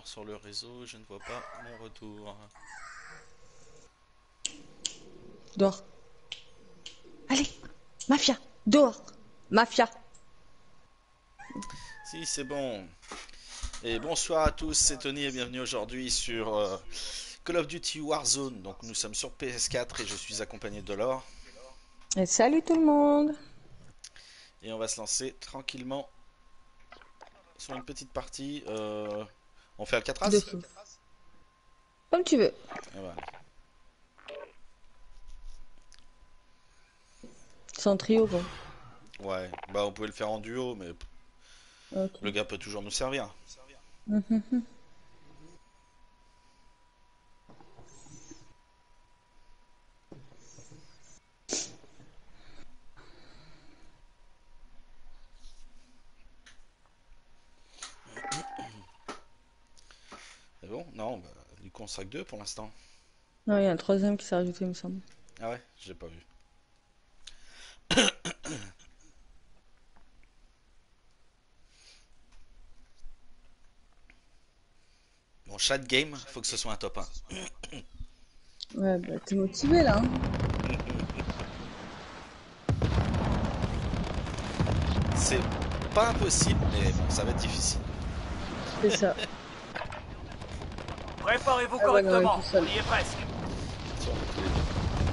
erreur sur le réseau, je ne vois pas mon retour. Dehors. Allez, Mafia, dehors. Mafia. Si, c'est bon. Et bonsoir à tous, c'est Tony et bienvenue aujourd'hui sur Call of Duty Warzone. Donc nous sommes sur PS4 et je suis accompagné de Laure. Et salut tout le monde. Et on va se lancer tranquillement sur une petite partie. On fait Alcatraz? De fou. Comme tu veux. Et voilà. C'est en trio, quoi. Ouais, bah on pouvait le faire en duo, mais Ok. le gars peut toujours nous servir. Mhm. C'est bon? Non, bah, du coup on sera que deux pour l'instant. Non, il y a un troisième qui s'est rajouté, il me semble. Ah ouais, j'ai pas vu. Bon, chaque game, faut que ce soit un top 1. Ouais, bah t'es motivé là. Hein. C'est pas impossible, mais bon, ça va être difficile. C'est ça. Préparez-vous Ah ouais, non, correctement, tout seul. on y est presque. Tiens, on va tous les deux.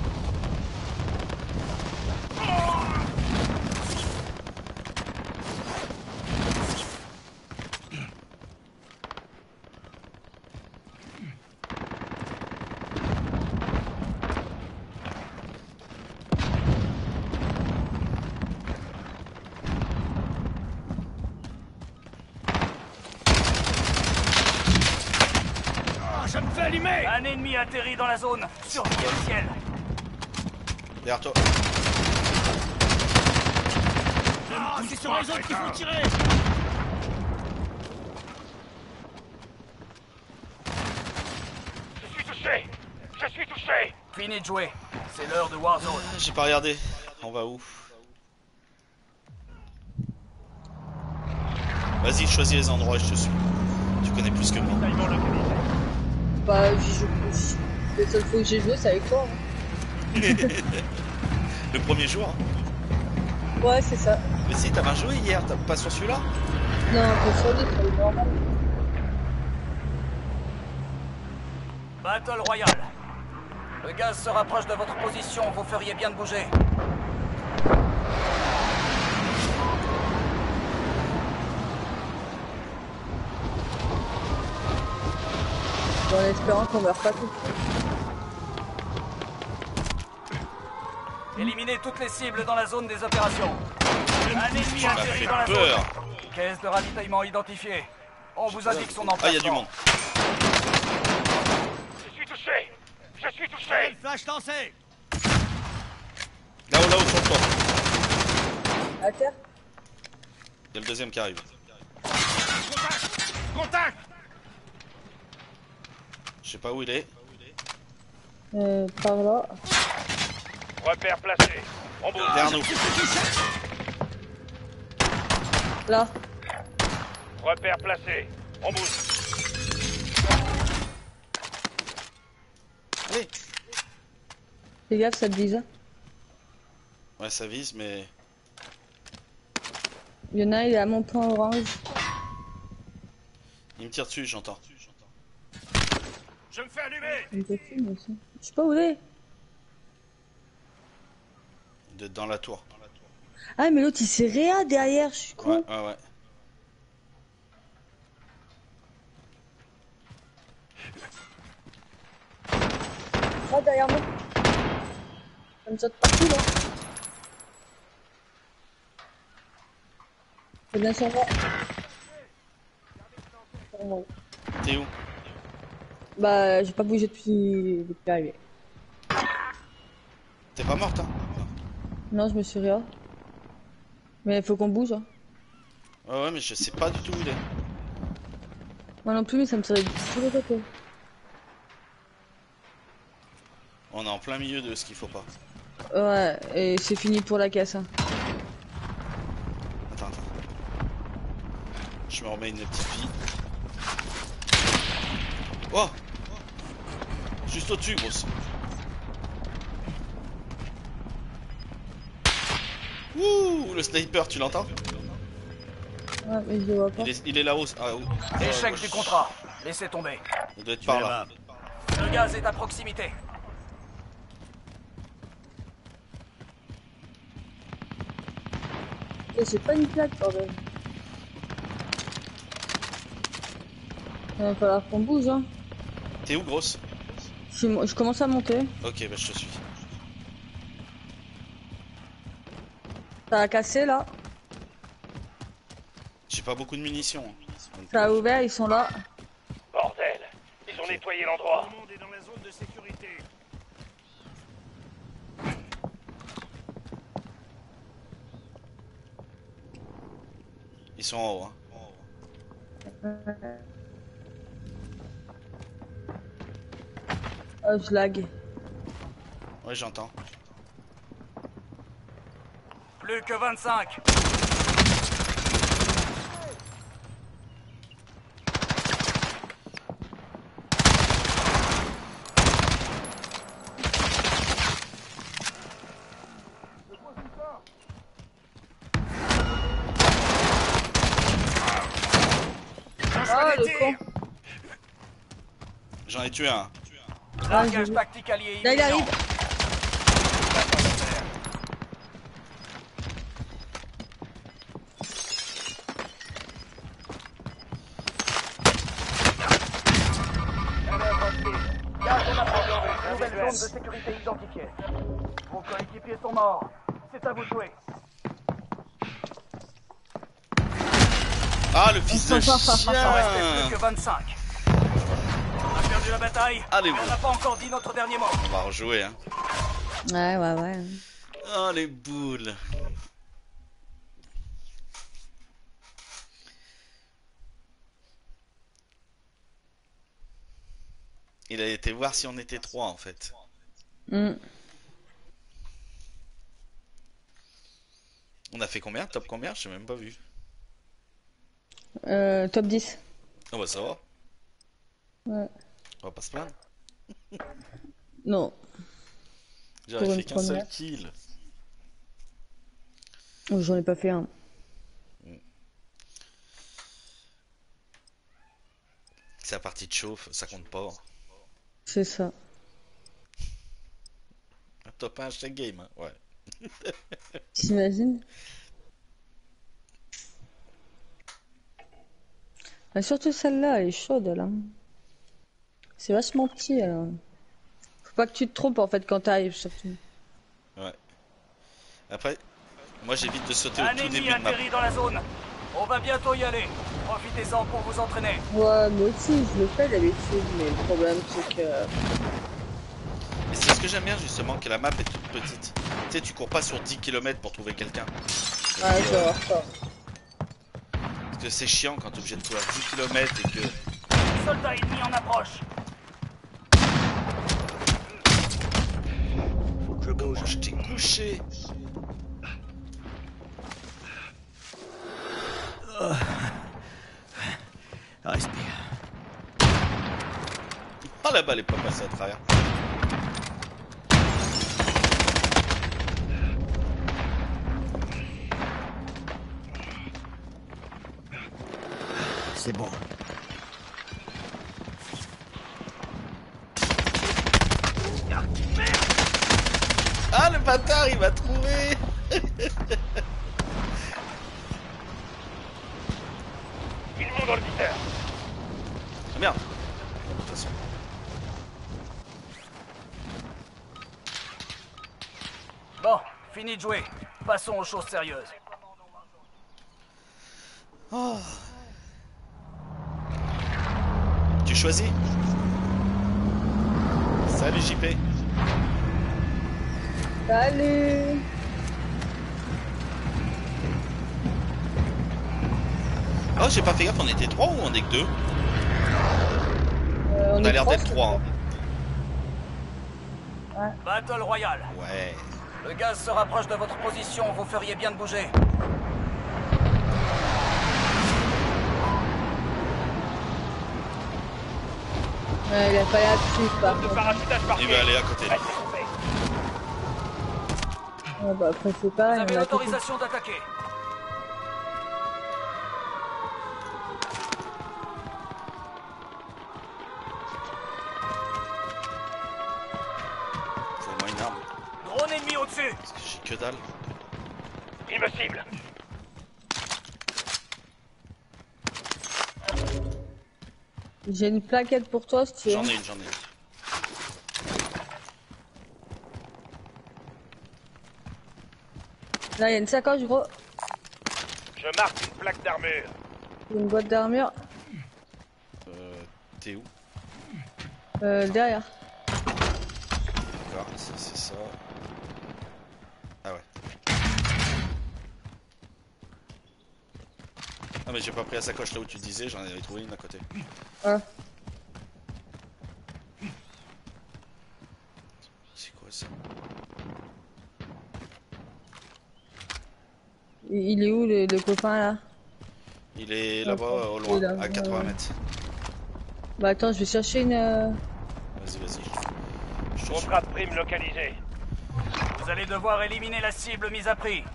Je me fais allumer. Un ennemi atterrit dans la zone. Surveillez le ciel. Derrière toi. C'est sur les autres qu'il faut tirer. Je suis touché. Je suis touché. Fini de jouer. C'est l'heure de Warzone. J'ai pas regardé. On va où? Vas-y, choisis les endroits, je te suis. Tu connais plus que moi. Bah, j'y joue plus. La seule fois que j'ai joué, c'est avec toi. Hein. Le premier jour. Ouais, c'est ça. Mais si, t'as bien joué hier, t'as pas sur celui-là? Non, un peu sur l'autre, c'est normal. Battle Royale. Le gaz se rapproche de votre position. Vous feriez bien de bouger. En espérant qu'on meurt pas tous. Éliminez toutes les cibles dans la zone des opérations. Un ennemi Tu m'as atterrit fait dans la peur. zone. Caisse de ravitaillement identifiée. On vous indique son emplacement. Ah, il y a du monde. Je suis touché. Je suis touché. Flash lancé. Là-haut, là-haut, sur le toit. À terre. Il y a le deuxième qui arrive. Contact. Contact. Je sais pas où il est. Par là. Repère placé. On bouge. Derrière nous. Là. Repère placé. On bouge. Allez. Fais gaffe, ça te vise. Ouais, ça vise, mais... Il y en a un, il est à mon point orange. Il me tire dessus, j'entends. Je me fais allumer. Il me fait fumer aussi. Je sais pas où il est. Dans la tour. Ah, mais l'autre il s'est réa derrière, je suis con. Ouais, ouais, ouais. Ah, derrière moi. Ça me saute partout là. C'est bien sur moi. Sur moi. T'es où? Bah, j'ai pas bougé depuis l'arrivée. T'es pas morte, hein? Non, je me suis réa. Mais il faut qu'on bouge. Hein. Ouais, ouais, mais je sais pas du tout où il est. Moi non plus, mais ça me tirait de tous les côtés. On est en plein milieu de ce qu'il faut pas. Ouais, et c'est fini pour la caisse. Hein. Attends, attends. Je me remets une petite vie. Oh! Juste au-dessus, grosse. Ouh, le sniper, tu l'entends? Ouais, mais je le vois pas. Il est là-haut. Ah, Échec du contrat. Laissez tomber. Il doit être par là. Le gaz est à proximité. Et j'ai pas une plaque, bordel. Il va falloir qu'on bouge, hein. T'es où, grosse? Je commence à monter. Ok, bah je te suis. Ça a cassé, là. J'ai pas beaucoup de munitions. Hein. Donc, Ça a ouvert, ils sont là. Bordel, ils ont nettoyé l'endroit. Tout le monde est dans la zone de sécurité. ils sont en haut. Hein. Oh, je lag. Ouais, j'entends. Plus que 25. Ah, le con. J'en ai tué un. Largage j'ai- tactique allié Là, il imminent. arrive. Nouvelle zone de sécurité identifiée. Vos coéquipiers sont morts. C'est à vous de jouer. Ah, le fils de Il en restait chien! plus que 25. On a perdu la bataille, Allez, mais on vous. n'a pas encore dit notre dernier mot. On va rejouer, hein. Ouais, ouais, ouais. Oh, les boules. Il a été voir si on était trois, en fait. Hmm. On a fait combien? Top combien? Je n'ai même pas vu. Top 10. Oh bah ça va. Ouais. On va pas se plaindre. Non. J'aurais Pour fait une qu'un seul première. kill. Oh, j'en ai pas fait un. C'est la partie de chauffe, ça compte pas. C'est ça. Un top 1 chaque game, hein. Ouais. T'imagines? Ah, surtout celle-là, elle est chaude, là. C'est vachement petit, alors. Faut pas que tu te trompes, en fait, quand t'arrives, surtout. Ouais. Après, moi j'évite de sauter au Un tout ennemi début de map. atterri dans la zone. On va bientôt y aller. Profitez-en pour vous entraîner. Ouais, moi aussi, je le fais d'habitude, mais le problème, c'est que... Et c'est ce que j'aime bien justement, que la map est toute petite. Tu sais, tu cours pas sur 10 km pour trouver quelqu'un. Ouais, je vais voir ça. Parce que c'est chiant quand t'es obligé de courir 10 km et que... Soldat ennemi en approche. Faut que je bouge. Je t'ai couché. Respire. Oh, la balle est pas passée à travers. C'est bon. Ah, le bâtard, il m'a trouvé. Ils montent dans le viseur. Ah merde. De toute façon. Bon, fini de jouer. Passons aux choses sérieuses. Oh. Tu choisis? Salut JP. Salut! Oh, j'ai pas fait gaffe, on était 3 ou on est que 2? On a est l'air trois, d'être c'est 3. Battle Royale. Ouais. Le gaz se rapproche de votre position. Vous feriez bien de bouger. Ouais, il a pas l'appui par De contre. parachutage Il marqué. va aller à côté. Restez groupés. Ouais, bah après c'est Vous pareil, avez on a à côté. l'autorisation d'attaquer. Faut au moins une arme. Drone ennemi au-dessus. Parce que j'ai que dalle. Il me cible. J'ai une plaquette pour toi si tu veux. J'en ai une, j'en ai une. Là, il y a une sacoche, gros. Je marque une plaque d'armure. Une boîte d'armure. T'es où? Derrière. D'accord, ça c'est ça. Ah ouais. Ah mais j'ai pas pris la sacoche là où tu disais, j'en avais trouvé une à côté. Ah. C'est quoi ça? Il est où le copain là? Il est là-bas au Il est loin, là, à 80 ouais. mètres. Bah attends, je vais chercher une... Vas-y, vas-y. Je te suis. Contrat de prime localisé. Vous allez devoir éliminer la cible mise à prix.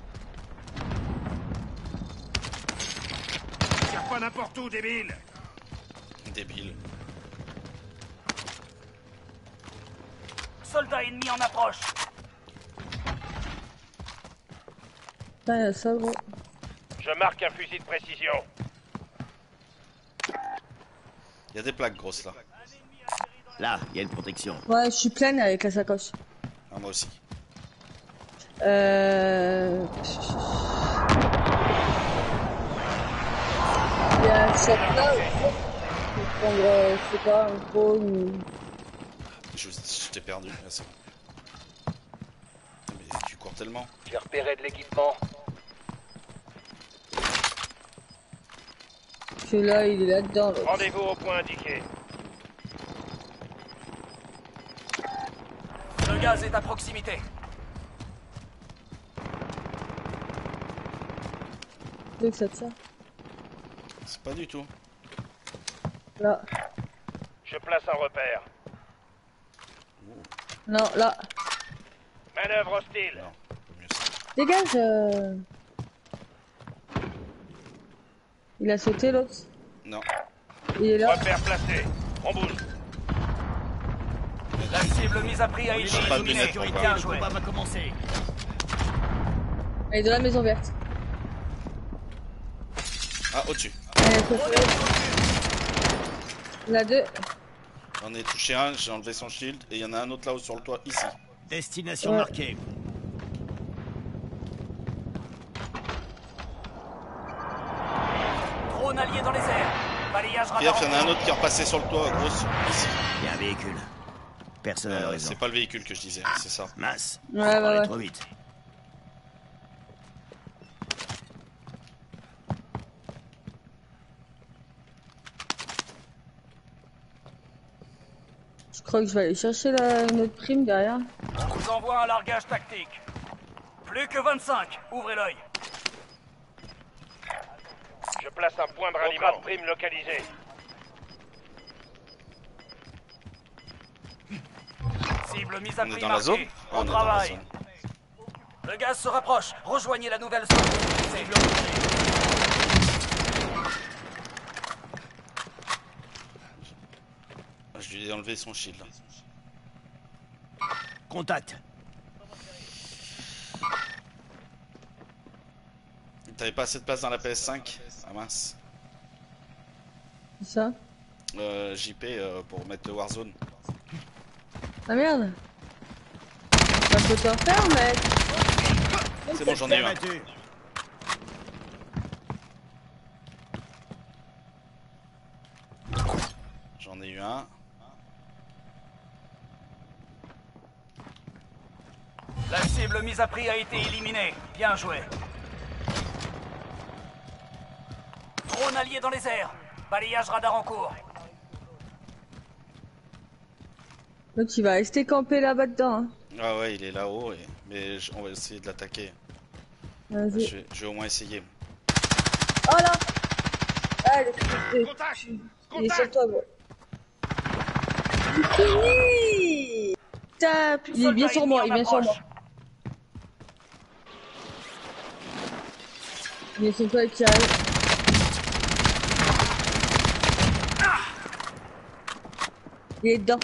Tire pas n'importe où, débile. Débile. Soldat ennemi en approche. Putain, il y a ça, gros. Je marque un fusil de précision. Il y a des plaques grosses là. Là, il y a une protection. Ouais, je suis pleine avec la sacoche. Ah, moi aussi. Il y a cette là aussi. Je vais prendre, je sais pas, un drone. Je t'ai perdu. Là, c'est bon. Mais tu cours tellement. J'ai repéré de l'équipement. Celui-là, il est là-dedans. Là. Rendez-vous au point indiqué. Le gaz est à proximité. Tu veux que ça te sert? C'est pas du tout. Là. Je place un repère. Non, là. Manœuvre hostile. Non, faut mieux ça. Dégage. Il a sauté l'autre. Non. Il est là. Repère placé. On bouge. La cible mise à prix a été J'ai pas de éliminée. lunettes, Bien Le joué. combat va commencer. Il est dans la maison verte. Ah, au-dessus. Il y en a deux. J'en ai touché un, j'ai enlevé son shield. Et il y en a un autre là-haut sur le toit, ici. Destination Ouais. marquée. Drone allié dans les airs. Balayage radar. Pierre, il y en a un autre qui est repassé sur le toit, grosse. Ici. Il y a un véhicule. Personne à l'horizon. C'est pas le véhicule que je disais, c'est ça. Mince. Ouais, On va aller ouais. trop vite. Je crois que je vais aller chercher notre prime derrière. On vous envoie un largage tactique. Plus que 25. Ouvrez l'œil. Je place un point de ralliement. Contrat de prime localisé. Cible mise à On est prix dans la zone? marquée. On Au est dans la travail. zone. Le gaz se rapproche. Rejoignez la nouvelle zone. Cible Je lui ai enlevé son shield. Là. Contact. T'avais pas assez de place dans la PS5? Ah mince. C'est ça? JP pour mettre le Warzone. Ah merde. Bah, faut te refaire, mec. C'est bon, j'en ai eu un. Battu. J'en ai eu un. La cible mise à prix a été éliminée. Bien joué. Drone allié dans les airs. Balayage radar en cours. L'autre, il va rester campé là-bas dedans. Hein. Ah ouais, il est là-haut. Mais on va essayer de l'attaquer. Vas-y. Je vais au moins essayer. Oh là! Ah, il est Contact. il est sur toi, gros. c'est fini. Tape. Il est bien sur moi, il est bien sur moi. Il y a son collègue qui arrive. Il est dedans.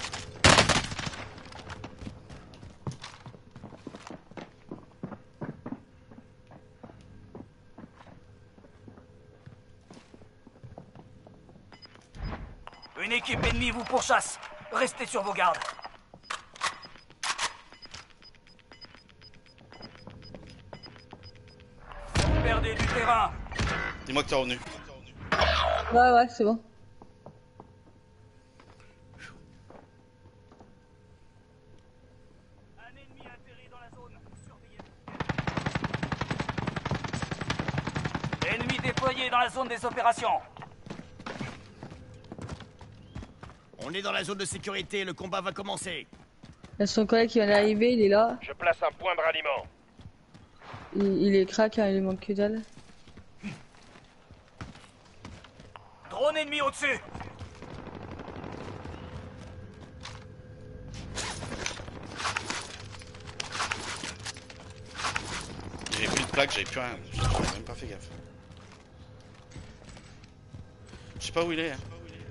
Une équipe ennemie vous pourchasse. Restez sur vos gardes. Vous perdez du terrain. Dis-moi que t'es revenu. Ouais, c'est bon. Un ennemi atterri dans la zone. Surveillez. Ennemi déployé dans la zone des opérations. On est dans la zone de sécurité, le combat va commencer. Il y a son collègue qui vient d'arriver, il est là. Je place un point de ralliement. Il est crack, hein, il lui manque que dalle. Drone ennemi au-dessus. J'ai plus de plaques, j'avais plus rien. J'ai même pas fait gaffe. Je sais pas où il est. Hein.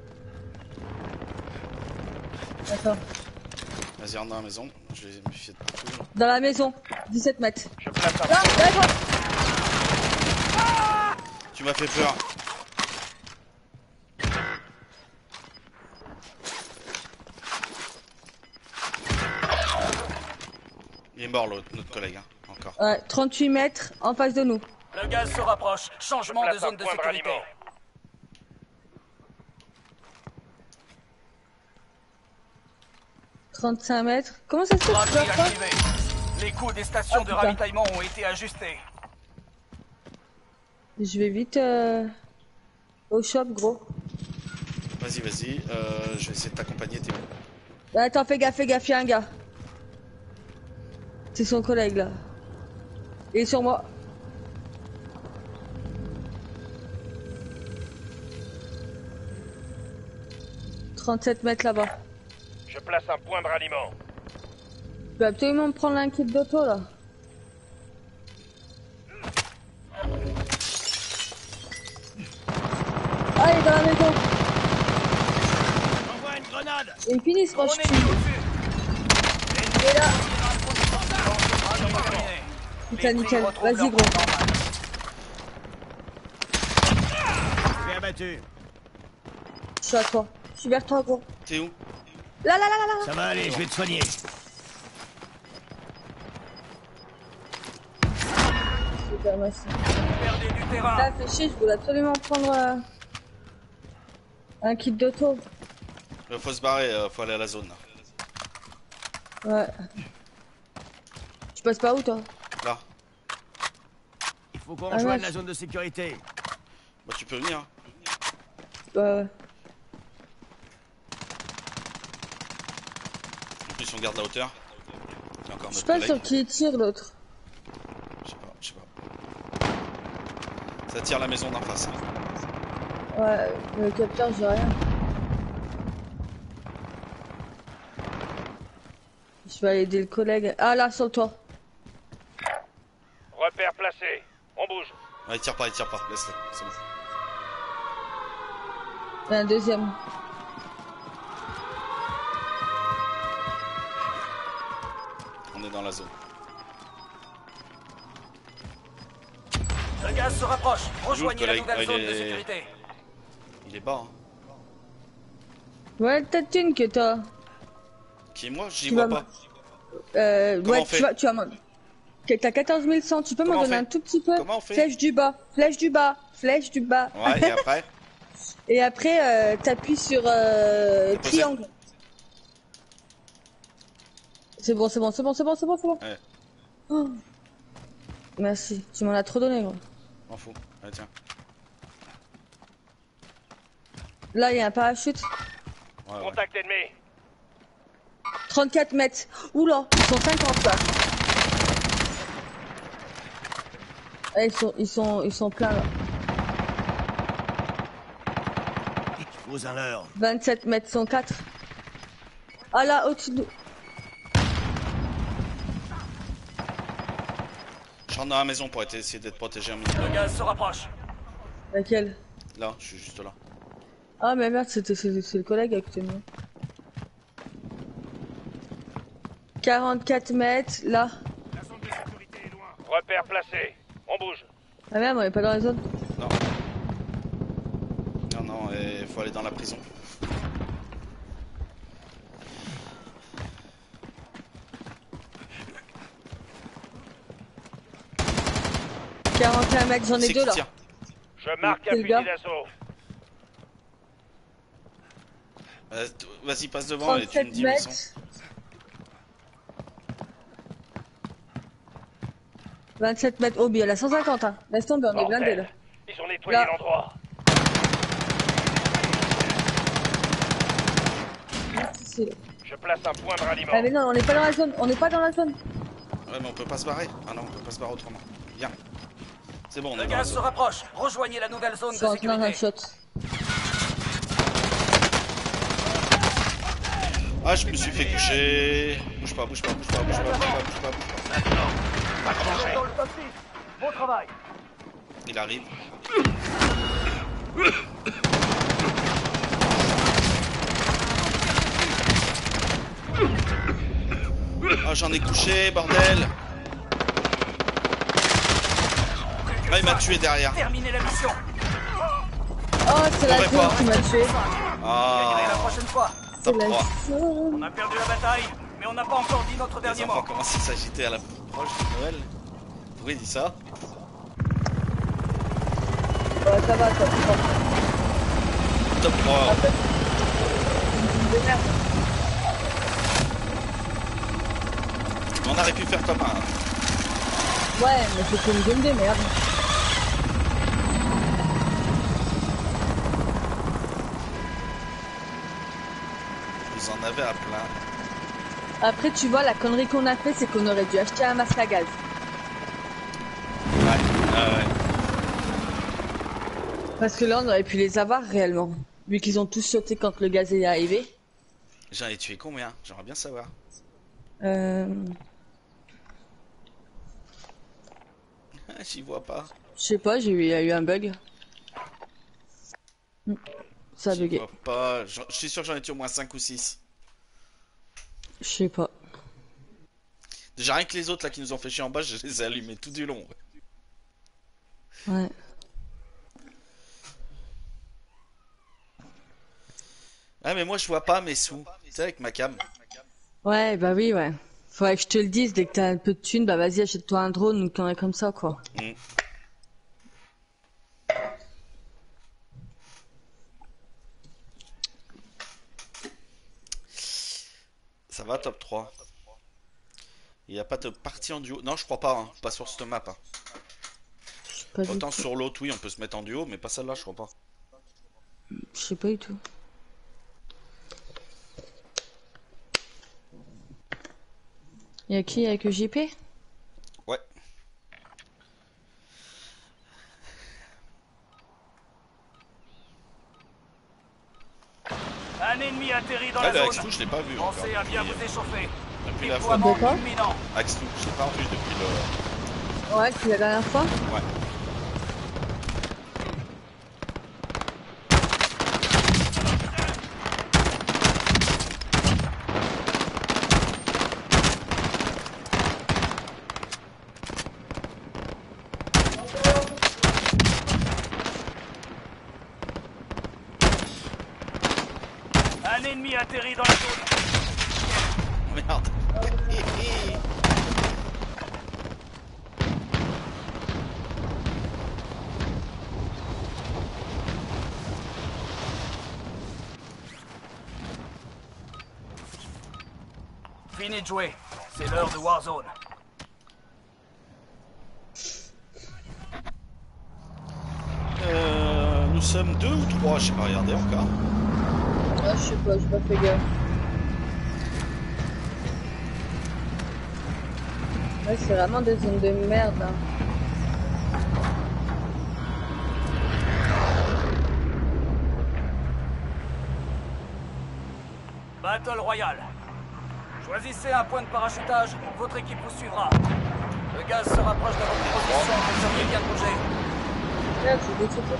D'accord. Vas-y, rentre dans la maison. Je vais me méfier de partout. Dans la maison, 17 mètres. Je place un Là, d'accord. Tu m'as fait peur. Il est mort notre collègue, hein, encore. Ouais, 38 mètres en face de nous. Le gaz se rapproche. Changement de place un zone de point de sécurité. ralliement. 35 mètres. Comment ça se fait que tu Braquet vois pas? activé. Les coûts des stations Ah, de putain. ravitaillement ont été ajustés. Je vais vite au shop, gros. Vas-y, vas-y. Je vais essayer de t'accompagner, t'es où? Attends, fais gaffe, il y a un gars. C'est son collègue là. Il est sur moi. « 37 mètres là-bas. Je place un point de ralliement. Je peux absolument me prendre un kit d'auto là. Ah, il est dans la maison. Envoie une grenade. Ils finissent quand je Drone ennemi tue. au-dessus. Il est là. Terminé. Putain, Les nickel. prix retrouvent Vas-y, leur gros. cours normal. Je suis abattu. Je suis à toi. Je suis vers toi, gros. T'es où? Là, là, là, là, là. Ça va aller, je vais te soigner. Super, merci. Perdez du terrain. Là, fais chier, je voulais absolument prendre un kit d'auto. Faut se barrer, faut aller à la zone. Là. Ouais. Tu passes par où, toi? Là. Il faut qu'on Ah, rejoigne ouais. la zone de sécurité. Bah, tu peux venir. Hein. Ouais. En plus, on garde la hauteur. Il y a encore Je sais notre pas collègue. sur qui il tire, l'autre. Je sais pas. Ça tire la maison d'en face. Hein. Ouais, le capteur, j'ai rien. Je vais aller aider le collègue. Ah, là, sur le toit. Repère placé. On bouge. Ouais, il tire pas, laisse-le. C'est bon. Il y a un deuxième. On est dans la zone. Le gaz se rapproche. Rejoignez la collègue. nouvelle Ah, zone il de est- sécurité. Il est bas. Hein. Ouais, t'as de thune que t'as. Qui est moi? J'y Tu vois vas pas. Ouais, Comment on fait tu vas m'en... T'as 14 100, tu peux m'en Comment on donner fait un tout petit peu? Comment on fait Flèche du bas, flèche du bas, flèche du bas. Ouais, et après? Et après, t'appuies sur triangle. C'est bon. Ouais. Oh. Merci, tu m'en as trop donné, gros. M'en fous. Allez, tiens. Là, il y a un parachute. Ouais, ouais. Contact ennemi. 34 mètres. Oula, ils sont 50 là. Ah, ils sont pleins là. Vos un leurre. 27 mètres, ils sont 4. Ah là, au-dessus de... Je rentre dans la maison pour essayer d'être protégé un minimum. Le gaz se rapproche. Laquelle? Là, je suis juste là. Ah mais merde, c'est le collègue à côté de moi. 44 mètres, là. La zone de sécurité est loin. Repère placé. On bouge. Ah merde, on est pas dans la zone. Non. Non, non, il faut aller dans la prison. « 41 mètres, j'en ai C'est deux qui là. tire? Je marque un Quel fusil gars d'assaut. Vas-y, passe devant et tu me 37 dis où ils mètres. sont. 27 mètres. Oh, bien, la 150, hein. Laisse tomber, on est blindés là. Bordel. Ils ont nettoyé Là. l'endroit. C'est- Je place un point de ralliement. Ah, mais non, on n'est pas dans la zone. On n'est pas dans la zone. Ouais, mais on peut pas se barrer. Ah non, on peut pas se barrer autrement. Viens. C'est bon, on Le est dans la gaz se zone. rapproche. Rejoignez la nouvelle zone Je de suis en train d'un sécurité. shot. Ah, je me suis fait coucher. Bouge pas, bouge pas, bouge pas, bouge pas, bouge pas, bouge pas, bouge pas. Dans le top 6. Bon travail. Il arrive. Ah, j'en ai couché, bordel. Ah, il m'a tué derrière. Terminez la mission. Oh, c'est la Aurait zone pas. qui m'a tué. Gagnerez la Ah, prochaine fois. C'est top la 3. zone. On a perdu la bataille, mais on n'a pas encore dit notre Les dernier enfants mot. commencent à s'agiter à la proche de Noël. Pourquoi il dit ça? Ouais, ça va, top 3. Top 3. De merde. On aurait pu faire top 1. Ouais, mais c'était une zone de merde. Vous en avez à plein. Après, tu vois, la connerie qu'on a fait, c'est qu'on aurait dû acheter un masque à gaz. Ouais. Ah ouais. Parce que là, on aurait pu les avoir réellement. Vu qu'ils ont tous sauté quand le gaz est arrivé. J'en ai tué combien? J'aimerais bien savoir. J'y vois pas. Je sais pas, il y a eu un bug. Ça a J'y bugué. vois pas. Je suis sûr que j'en ai tué au moins 5 ou 6. Je sais pas. Déjà rien que les autres là qui nous ont fait chier en bas, je les ai allumés tout du long. Ouais. Ah mais moi je vois pas mes sous. Tu sais avec ma cam. Ouais, bah oui, ouais. Faudrait que je te le dise, dès que t'as un peu de thunes, bah vas-y, achète-toi un drone ou qu'on est comme ça, quoi. Mm. Ça va top 3. Il n'y a pas de partie en duo. Non je crois pas, hein. Pas sur cette map. Hein. Pas du Autant tout. sur l'autre oui on peut se mettre en duo, mais pas celle-là je crois pas. Je sais pas du tout. Y'a qui avec le JP? Ouais. Un ennemi atterri dans Là la le Axe zone. je l'ai pas vu encore. Pensez à bien vous échauffer. Depuis la fois. Déploiement D'accord. imminent. Axe je l'ai pas vu depuis le. Ouais, c'est la dernière fois. Ouais. Un ennemi atterri dans la zone. Merde. Fini de jouer. C'est l'heure de Warzone. Nous sommes 2 ou 3, je sais pas regarder encore. Ah, je sais pas, j'ai pas fait gaffe. Ouais, c'est vraiment des zones de merde, hein. Battle Royale. Choisissez un point de parachutage, votre équipe vous suivra. Le gaz se rapproche de votre position, vous seriez bien de bouger. Merde, c'est détruit.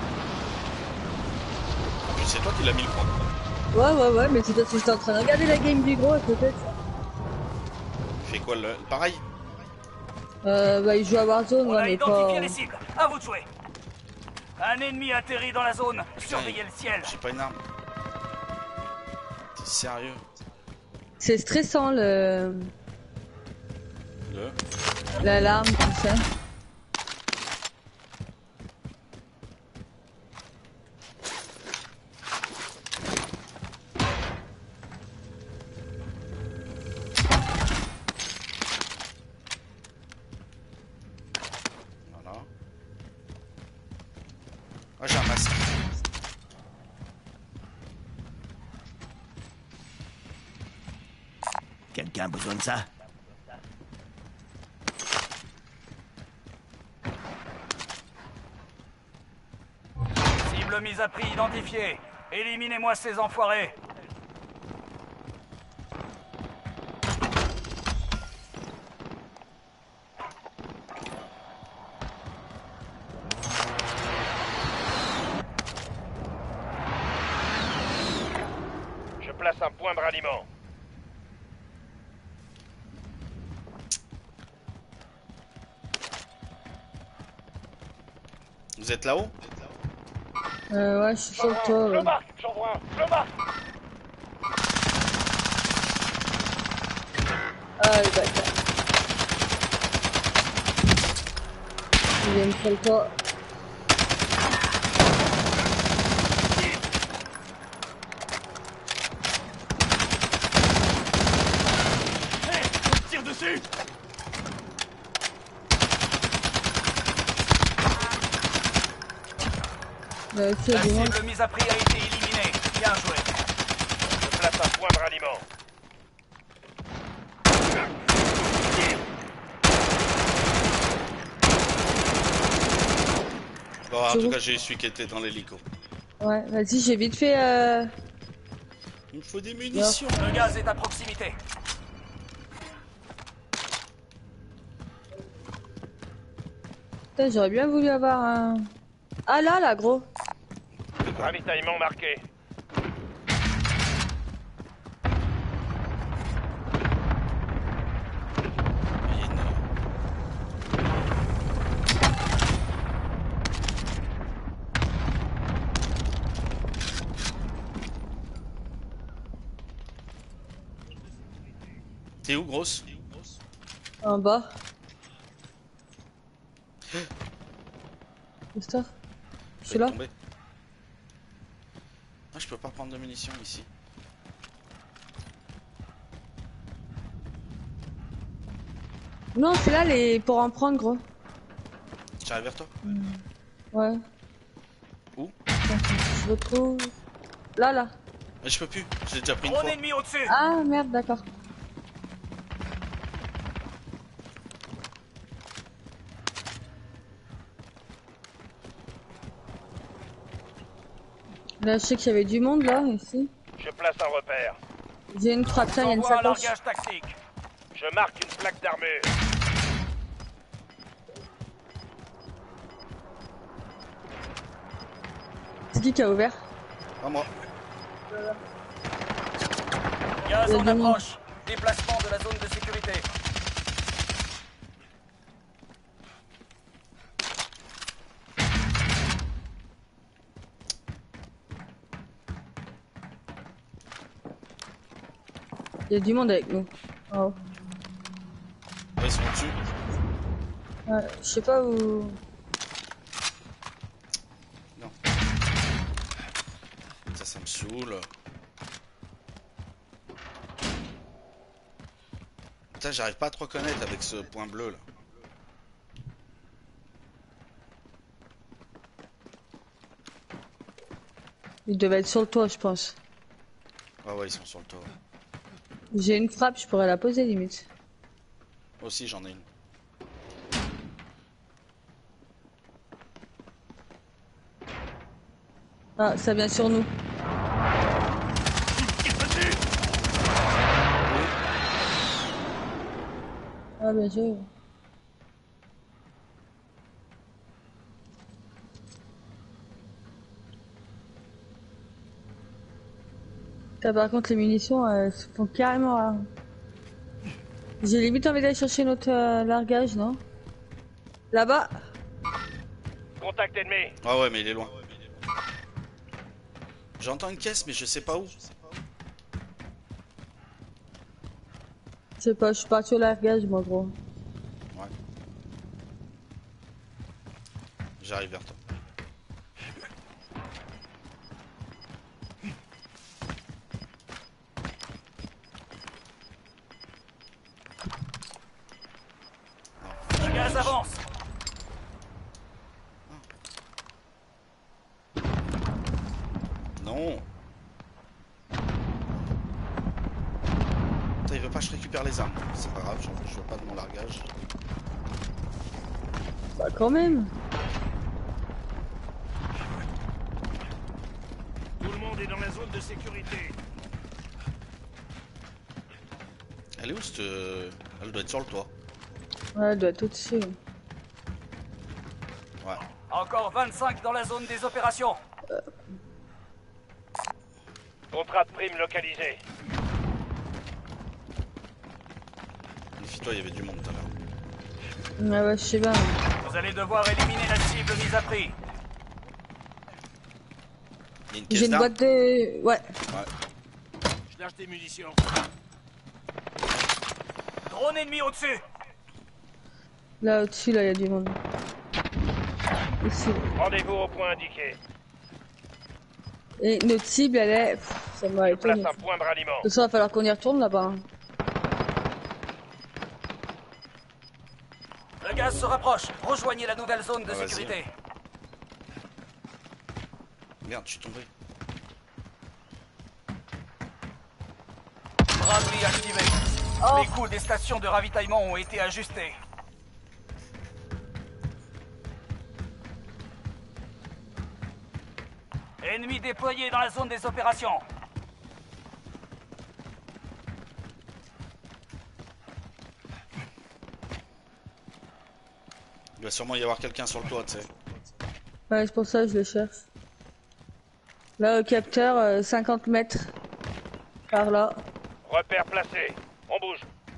C'est toi qui l'as mis le point. Ouais, mais c'est parce que j'étais en train de regarder la game du gros à côté. Il fait quoi le. Pareil? Bah, il joue à Warzone, On ouais, a mais identifié pas. les cibles, à vous de jouer. Un ennemi atterri dans la zone, surveillez le ciel. J'ai pas une arme. T'es sérieux? C'est stressant Le. l'alarme, tout ça. Voilà. Ah, j'ai un masque. Quelqu'un a besoin de ça? Cible mise à prix identifiée. Éliminez-moi ces enfoirés. Je place un point de ralliement. Vous êtes là-haut? Ouais, je suis sur le toit. Je Ouais. marque, j'en vois un, je marque. Ah, le bâtard. Il vient me faire le toit. Tire dessus! C'est La du monde. cible mise à prix a été éliminée. Bien joué. Je place un point de ralliement. Bon, en C'est tout où? cas, j'ai celui qui était dans l'hélico. Ouais, vas-y, j'ai vite fait. Il me faut des munitions. Le gaz est à proximité. Putain, j'aurais bien voulu avoir un. Ah là, gros. Ravitaillement marqué. Il y a une- T'es où, grosse? En bas. Christophe, je suis là. Tomber. Ah, je peux pas prendre de munitions ici. Non, c'est là les pour en prendre, gros. J'arrive vers toi. Ouais. Où? Je retrouve. Là. Mais je peux plus, j'ai déjà pris une Drone fois. ennemi au-dessus. Ah merde, d'accord. Là, je sais qu'il y avait du monde là, ici. Je place un repère. J'ai une frappe, tiens, il y a une Envoie un sacoche. largage tactique. Je marque une plaque d'armure. C'est qui a ouvert? Pas moi. Gaz Il y a en du monde. approche. Déplacement de la zone de sécurité. Il y a du monde avec nous. Oh. Ouais, ils sont dessus. Ouais, je sais pas où. Non. Ça me saoule. Putain, j'arrive pas à te reconnaître avec ce point bleu là. Ils devaient être sur le toit, je pense. Ah ouais, ils sont sur le toit. J'ai une frappe, je pourrais la poser limite. Moi aussi, j'en ai une. Ah, ça vient sur nous. Ouais, bien sûr. Putain, par contre, les munitions se font carrément rares. J'ai limite envie d'aller chercher notre largage, non? Là-bas. Contact ennemi. Ah ouais, mais il est loin. J'entends une caisse, mais je sais pas où. Je sais pas, je suis parti au largage, moi, gros. Ouais. J'arrive vers toi. Le gaz avance. Non. Putain, il veut pas que je récupère les armes. C'est pas grave, je veux pas de mon largage. Bah, quand même. Tout le monde est dans la zone de sécurité. Elle est où cette... Elle doit être sur le toit. Ouais, elle doit être au-dessus. Ouais. Encore 25 dans la zone des opérations. Contrat de prime localisé. Méfie-toi, il y avait du monde tout à l'heure. Ouais, ouais, je sais pas. Vous allez devoir éliminer la cible mise à prix. Il y a une J'ai caisse une d'armes. boîte de... Ouais. Ouais. Je lâche des munitions. Drone ennemi au-dessus. Là, au-dessus, là, il y a du monde. Ici. Rendez-vous au point indiqué. Et notre cible, elle est... Pff, ça m'a Je étonné. place un point de ralliement. De toute façon, il va falloir qu'on y retourne là-bas. Hein. Le gaz se rapproche. Rejoignez la nouvelle zone de Ah, vas-y. sécurité. Merde, je suis tombé. Bradley activé. Les coûts des stations de ravitaillement ont été ajustés. Ennemi déployé dans la zone des opérations. Il va sûrement y avoir quelqu'un sur le toit, tu sais. Ouais, c'est pour ça que je le cherche. Là, au capteur, 50 mètres. Par là. Repère placé. On bouge.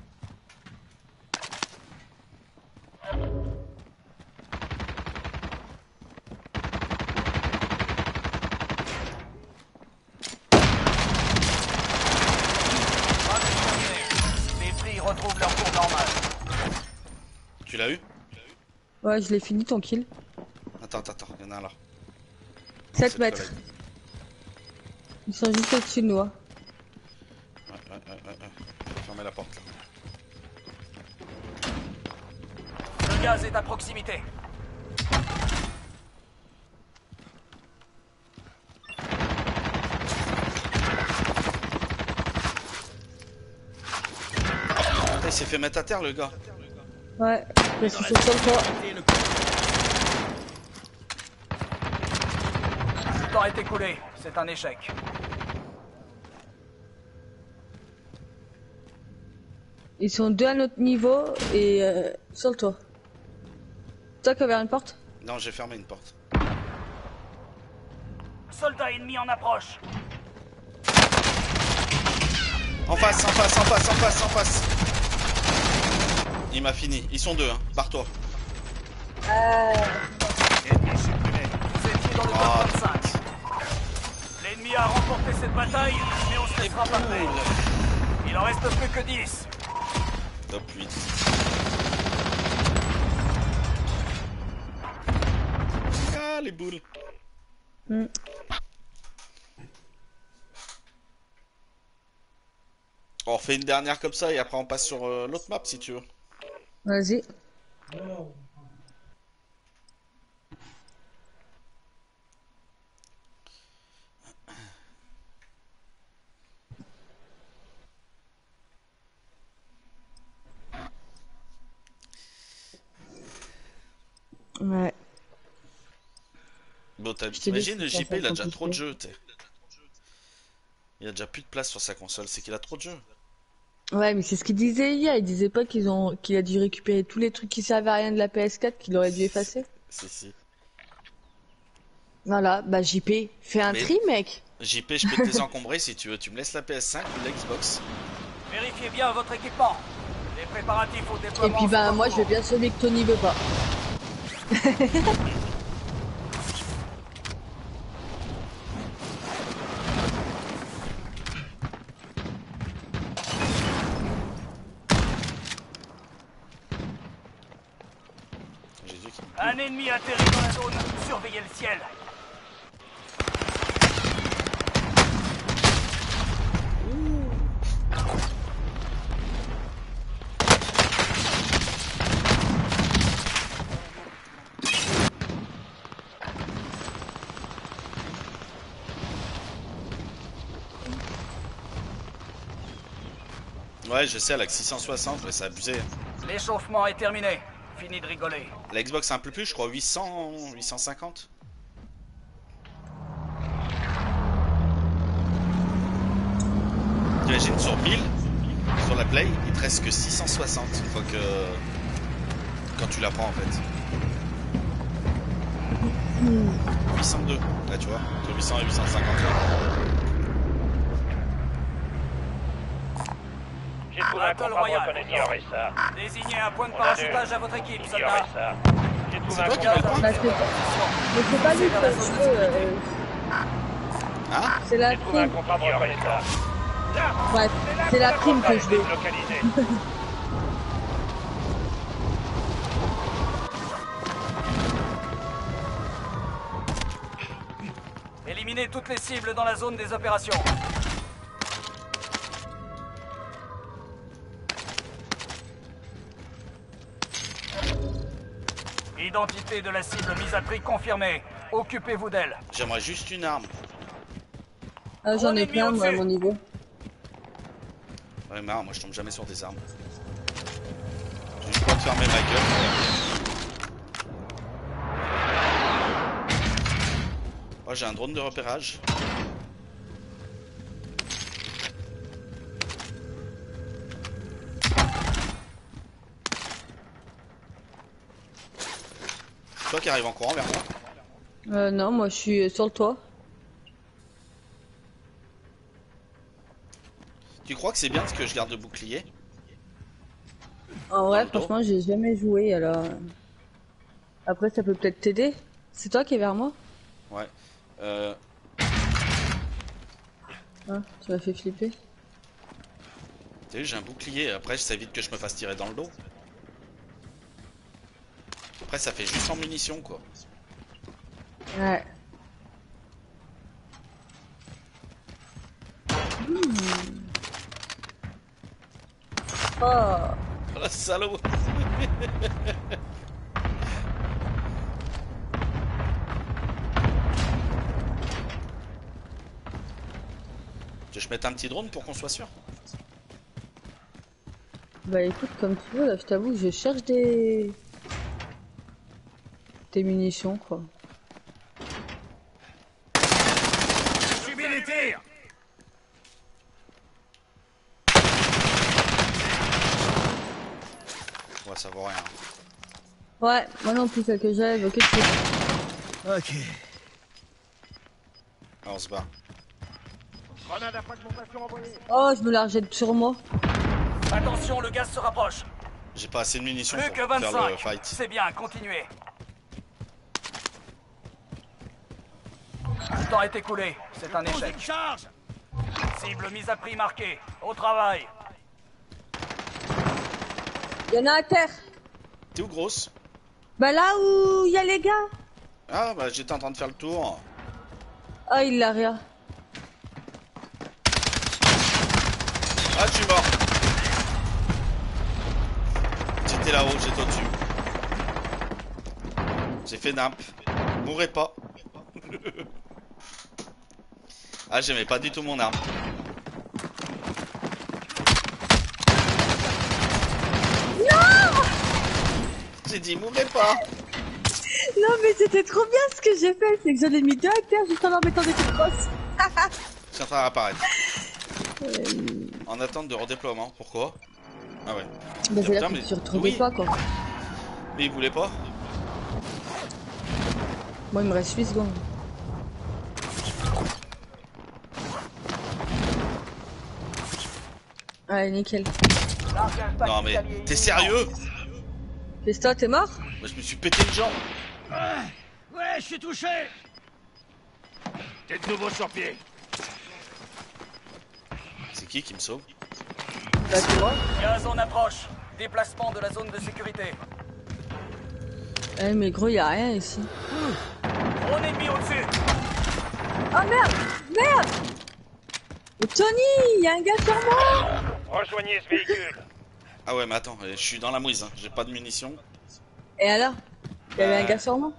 Les prix retrouvent leur cours normal. Tu l'as eu? Ouais, je l'ai fini, ton kill. Attends, il y en a un là. 7 C'est mètres. le collègue. Ils sont juste au-dessus de nous. Hein. Ouais. Fermez la porte là. Le gaz est à proximité. Il s'est fait mettre à terre le gars. Ouais, je suis sur le toit. Le temps est écoulé. C'est un échec. Ils sont deux à notre niveau et sur le toit. Toi qui as ouvert une porte? Non, j'ai fermé une porte. Soldat ennemi en approche. En face. Il m'a fini. Ils sont deux, hein. Barre-toi. Ennemi supprimé. Vous étiez dans le Ah. top 25. L'ennemi a remporté cette bataille, mais on se laissera pas faire. Il en reste plus que 10. Top 8. Ah, les boules. Hmm. On refait une dernière comme ça et après on passe sur l'autre map si tu veux. Vas-y. Ouais. Bon, Je te dis, t'imagines, le c'est JP il a pas déjà trop de compliqué. jeux, t'sais. Il a déjà plus de place sur sa console, c'est qu'il a trop de jeux. Ouais, mais c'est ce qu'il disait hier. Il disait pas qu'il a dû récupérer tous les trucs qui servaient à rien de la PS4 qu'il aurait dû effacer. Si. Voilà, bah JP, fais un Mais- tri, mec. JP, je peux te désencombrer si tu veux. Tu me laisses la PS5 ou l'Xbox? Vérifiez bien votre équipement. Les préparatifs au Et déploiement. puis bah sont en moi je cours. veux bien celui que Tony veut pas. Jésus qui... Un ennemi atterrit dans la zone. Surveillez le ciel. Ouais, je sais, elle a que 660, ouais, c'est abusé. L'échauffement est terminé. Fini de rigoler. La Xbox un peu plus, je crois 800, 850. T'imagines sur 1000, sur la Play, il te reste que 660 une fois que... quand tu la prends en fait. 802, là tu vois, entre 800 et 850 là. J'ai trouvé un Battle contrat de Royale. reconnaissance. Ça. Désignez un point de On a parachutage à votre équipe, Ignorez soldat. ça. J'ai trouvé C'est un toi qui contrat mets le de point? Bah, mais c'est pas lui que je veux, Hein? c'est la J'ai trouvé un prime. contrat de reconnaissance. Bref, c'est la prime que je veux. Localisé. Éliminez toutes les cibles dans la zone des opérations. Identité de la cible mise à prix confirmée. Occupez-vous d'elle. J'aimerais juste une arme. Ah, j'en ai plein moi à mon niveau. Ouais, mais moi je tombe jamais sur des armes. J'ai juste pas de fermer ma gueule. Oh, j'ai un drone de repérage. C'est toi qui arrive en courant vers moi. Non, moi je suis sur le toit. Tu crois que c'est bien ce que je garde de bouclier? En Dans vrai, le dos. franchement, j'ai jamais joué alors. Après, ça peut peut-être t'aider. C'est toi qui es vers moi? Ouais. Ah, tu m'as fait flipper. T'as vu, j'ai un bouclier. Après, ça évite que je me fasse tirer dans le dos. Après, ça fait juste en munitions, quoi. Ouais. Oh, Oh, la salaud! Tu veux que je mette un petit drone pour qu'on soit sûr? bah écoute, comme tu veux, là, je t'avoue que je cherche des munitions, quoi. Subis les tirs. Ouais, ça vaut rien. Ouais, moi non plus, celle que j'avais, ok, Ok. Alors, on se bat. Grenade à fragmentation envoyée. Oh, je me la rejette sur moi. Attention, le gaz se rapproche. J'ai pas assez de munitions Plus pour que faire le 25. fight. C'est bien, continuez. Le temps est écoulé. C'est un Posez échec. une charge. Cible mise à prix marquée. Au travail. Il y en a à terre. T'es où, grosse? Bah là où il y a les gars. Ah, bah j'étais en train de faire le tour. Ah, il l'a rien. Ah, tu es mort. J'étais là-haut, j'étais au-dessus. J'ai fait nimp. Mourrez pas. Ah, j'aimais pas du tout mon arme. Non! J'ai dit mourrez pas. Non, mais c'était trop bien ce que j'ai fait. C'est que j'en ai mis deux à terre juste en leur mettant des coups de crosse. Je suis en train d'apparaître. En attente de redéploiement. Pourquoi? Ah ouais. Bah, c'est là Putain, que tu te oui. pas quoi. Mais il voulait pas. Moi, il me reste 8 secondes. Allez, nickel. Largage Non mais pactalier t'es imminent. sérieux? Qu'est-ce que toi, t'es mort? Moi, je me suis pété une jambe. Ouais, je suis touché. T'es de nouveau sur pied. C'est qui me sauve? Bah, c'est moi. Gaz en approche. Déplacement de la zone de sécurité. Eh, mais gros, y'a rien ici. Drone ennemi au-dessus. Oh merde! Merde! Mais Tony, y'a un gars sur moi! Rejoignez ce véhicule. Ah ouais mais attends, je suis dans la mouise, hein. J'ai pas de munitions. Et alors? Y'avait un gars sur moi?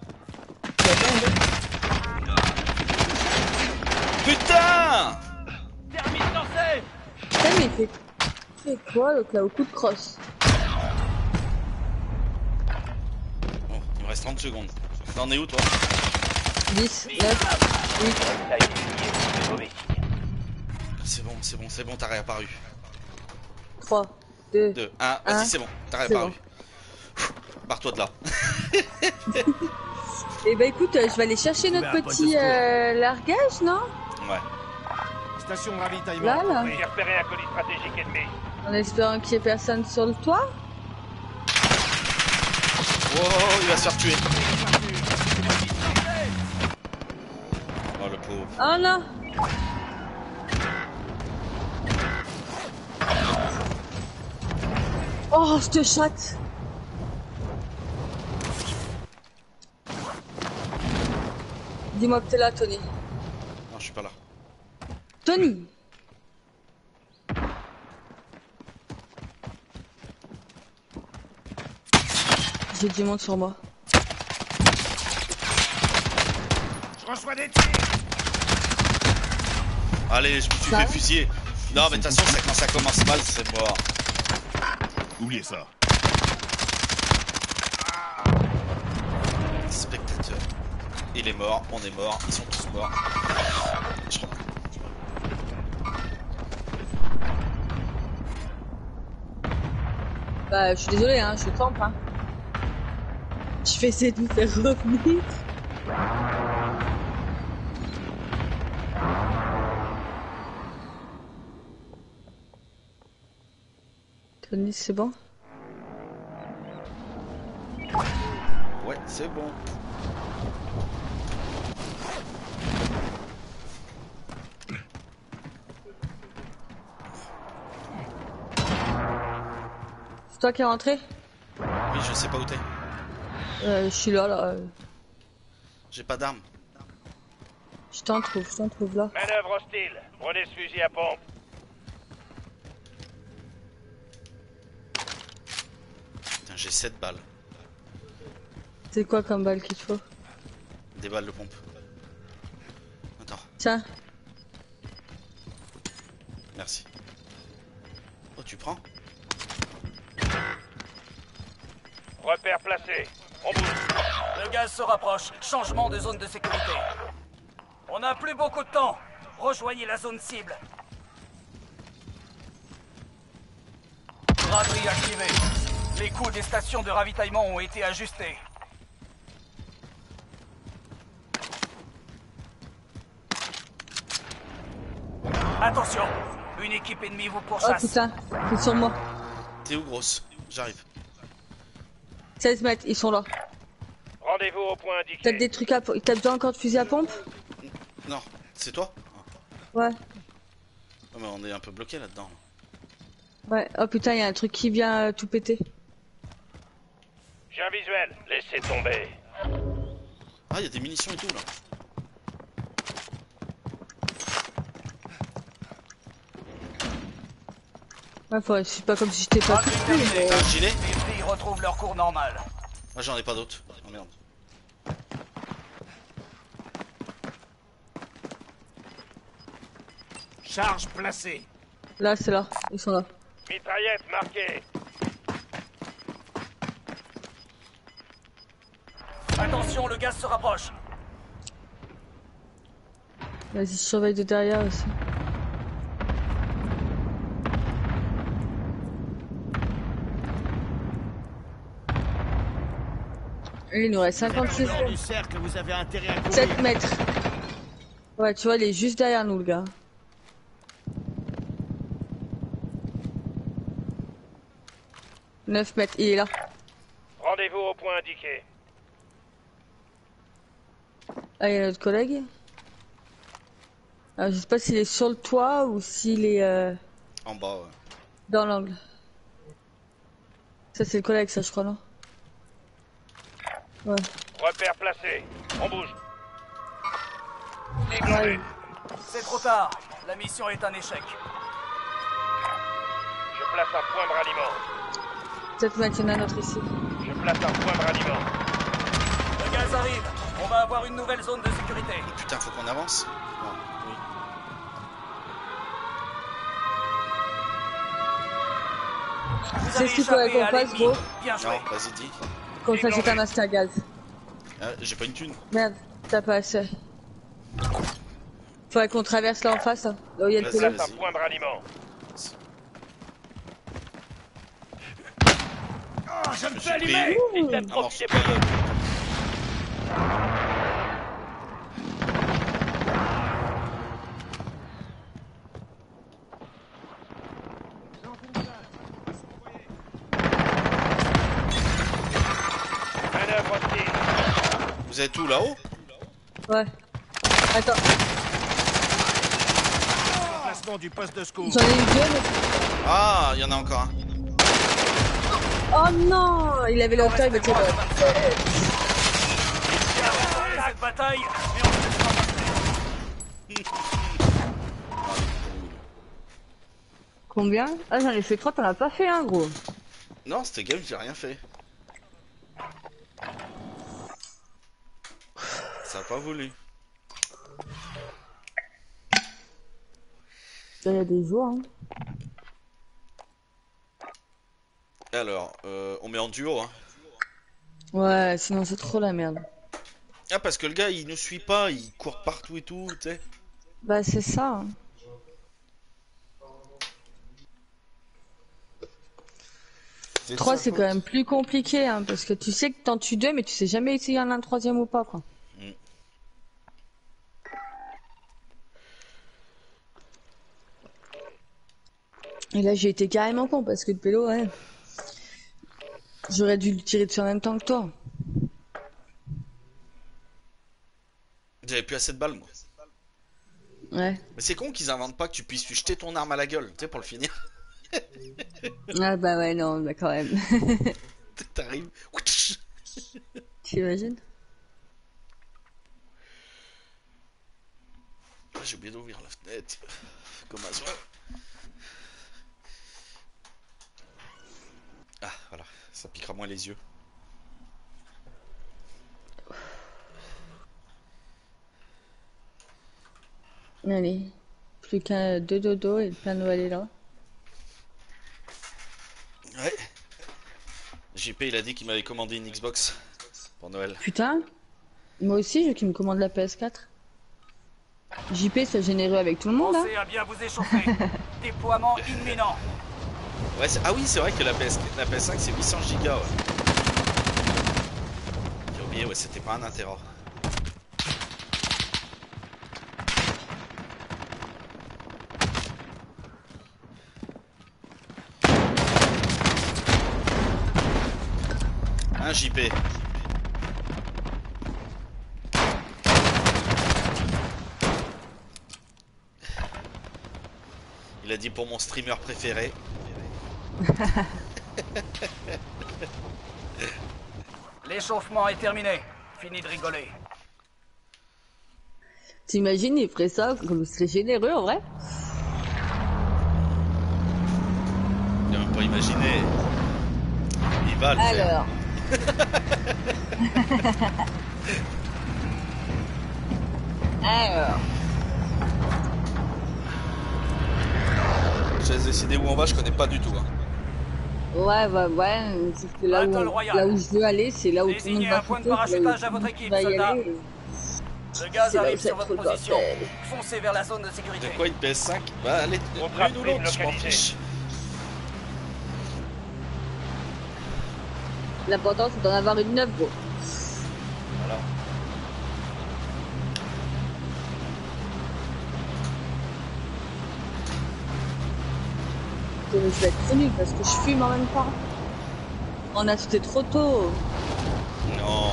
Putain! Thermite lancé. Putain, mais c'est quoi l'autre là au coup de crosse? Bon, il me reste 30 secondes. T'en es où toi? 10, 9, 8. Ça y est, c'est mauvais signe. C'est bon, t'as réapparu. 3, 2, 2, 1, Un. vas-y c'est bon, t'as C'est réapparu. Barre-toi de là. Et bah écoute, je vais aller chercher notre Trouver un poste petit de secours. largage, non? Ouais. Station de ravitaillement. Là, là. J'ai repéré un colis stratégique ennemi. En espérant qu'il y ait personne sur le toit. Oh, il va se faire tuer. Oh le pauvre. Oh non! Oh, je te chatte! Dis-moi que t'es là, Tony. Non, je suis pas là. Tony! J'ai du monde sur moi. Je reçois des tirs. Allez, je me suis Ça fait va fusiller. Non, mais de toute façon, quand ça commence mal, c'est mort. Oubliez ça. Spectateur. Il est mort, on est mort, ils sont tous morts. Je crois- Bah, je suis désolé, hein, je campe, hein. Je vais essayer de vous faire revenir. Tony, c'est bon? Ouais, c'est bon. C'est toi qui es rentré? Oui, je sais pas où t'es. Je suis là, là. J'ai pas d'armes. Je t'en trouve là. Manœuvre hostile. Prenez ce fusil à pompe. Putain, j'ai 7 balles. C'est quoi comme balle qu'il te faut? Des balles de pompe. Attends, Tiens, merci. Oh, tu prends? Repère placé. On bouge. Le gaz se rapproche. Changement de zone de sécurité. On n'a plus beaucoup de temps. Rejoignez la zone cible. Braderie activée. Les coûts des stations de ravitaillement ont été ajustés. Attention, une équipe ennemie vous oh pourchasse. putain, ils sont sur moi. T'es où, grosse? J'arrive. 16 mètres, ils sont là. Rendez-vous au point indiqué. T'as des trucs à... T'as besoin encore de fusil à pompe? Non, c'est toi? Ouais. Oh, mais on est un peu bloqué là-dedans. Ouais, oh putain, il y a un truc qui vient tout péter. J'ai un visuel. Laissez tomber. Ah, il y a des munitions et tout là. Ouais, c'est pas comme si j'étais pas tout Braderie terminée. T'as un gilet? Les prix retrouvent leur cours normal. Moi, j'en ai pas d'autres. Oh merde. Charge placée. Là, c'est là, ils sont là. Mitraillette marquée. Attention, le gaz se rapproche. Vas-y, surveille de derrière aussi. Il nous reste Vous êtes 56 au bord secondes. du cercle, vous avez intérêt à courir. 7 mètres. Ouais, tu vois, il est juste derrière nous, le gars. « 9 mètres, il est là. Rendez-vous au point indiqué. Ah, il y a notre collègue. Alors, je sais pas s'il est sur le toit ou s'il est En bas, ouais. dans l'angle. Ça, c'est le collègue, ça, je crois, non? Ouais. Repère placé. On bouge. Cible Ouais. en vue. C'est trop tard. La mission est un échec. Je place un point de ralliement. 7 mètres, il y en a un autre ici. Je place un point de ralliement. Le gaz arrive. On va avoir une nouvelle zone de sécurité. Putain, faut qu'on avance. Non, oui. Vous C'est avez ce qu'il faudrait échappé qu'on à fasse, l'ennemi. gros. Bien joué. Non, vas-y, dis. Qu'on s'achète un master gaz. Ah, j'ai pas une thune. Merde, t'as pas assez. Faudrait qu'on traverse là en face, là où il y a le Vas-y, pélo. Place un point de ralliement. Oh, je me Je fais suis pris. allumer. Système Un profil morceau. déployé. Manœuvre hostile. Vous êtes où, là-haut? Ouais. Attends, Placement du poste de secours. j'en ai eu deux, mais... Ah, il y en a encore un. Oh non, il avait le hauteur, il était là. Cette bataille, mais on se laissera passer. Combien? Ah, j'en ai fait 3, t'en as pas fait un, gros. Non, c'était game, j'ai rien fait. Ça a pas voulu. Il y a des jours, hein. Alors, on met en duo, hein. Ouais, sinon c'est trop la merde. Ah, parce que le gars, il nous suit pas, il court partout et tout, tu sais. Bah, c'est ça. Hein. C'est 3, ça, c'est quoi. quand même plus compliqué, hein, parce que tu sais que t'en tues 2, mais tu sais jamais s'il y en a un troisième ou pas, quoi. Mm. Et là, j'ai été carrément con, parce que le pélo, ouais. J'aurais dû le tirer dessus en même temps que toi. J'avais plus assez de balles, moi. Ouais. Mais c'est con qu'ils inventent pas que tu puisses lui jeter ton arme à la gueule, tu sais, pour le finir. Ah bah ouais, non, bah quand même. T'arrives. T'imagines? Ah, j'ai oublié d'ouvrir la fenêtre. Comme un soir. Ah, voilà. Ça piquera moins les yeux. Allez. Plus qu'un 2 dodo et le Père Noël est là. Ouais. JP, il a dit qu'il m'avait commandé une Xbox pour Noël. Putain. Moi aussi, je veux qu'il me commande la PS4. JP, c'est généreux avec tout le monde, hein. Pensez à bien vous échauffer. Déploiement imminent. Ouais, ah oui, c'est vrai que la PS5 c'est 800 Go. Ouais. J'ai oublié, ouais, c'était pas un intérêt. Un JP. Il a dit pour mon streamer préféré. L'échauffement est terminé. Fini de rigoler. T'imagines, il ferait ça comme il serait généreux en vrai? Il a même pas imaginé. Il va le faire. Alors. Alors. Je laisse décider où on va, je connais pas du tout. Hein. Ouais, sauf que là Battle où, Royale. là où je veux aller, c'est là où tout le monde Désignez va un point de foutre, là où parachutage à tout le votre monde équipe, va y soldats. aller. Le gaz C'est là où arrive c'est sur trop votre le position. bordel. Foncez vers la zone de sécurité. C'est quoi une PS5? Bah allez, Contrat l'une ou prime l'autre, je m'en localisé. fiche. L'important c'est d'en avoir une neuve, gros. Voilà. Je vais être trop nulle parce que je fume en même temps. On a sauté trop tôt. Non.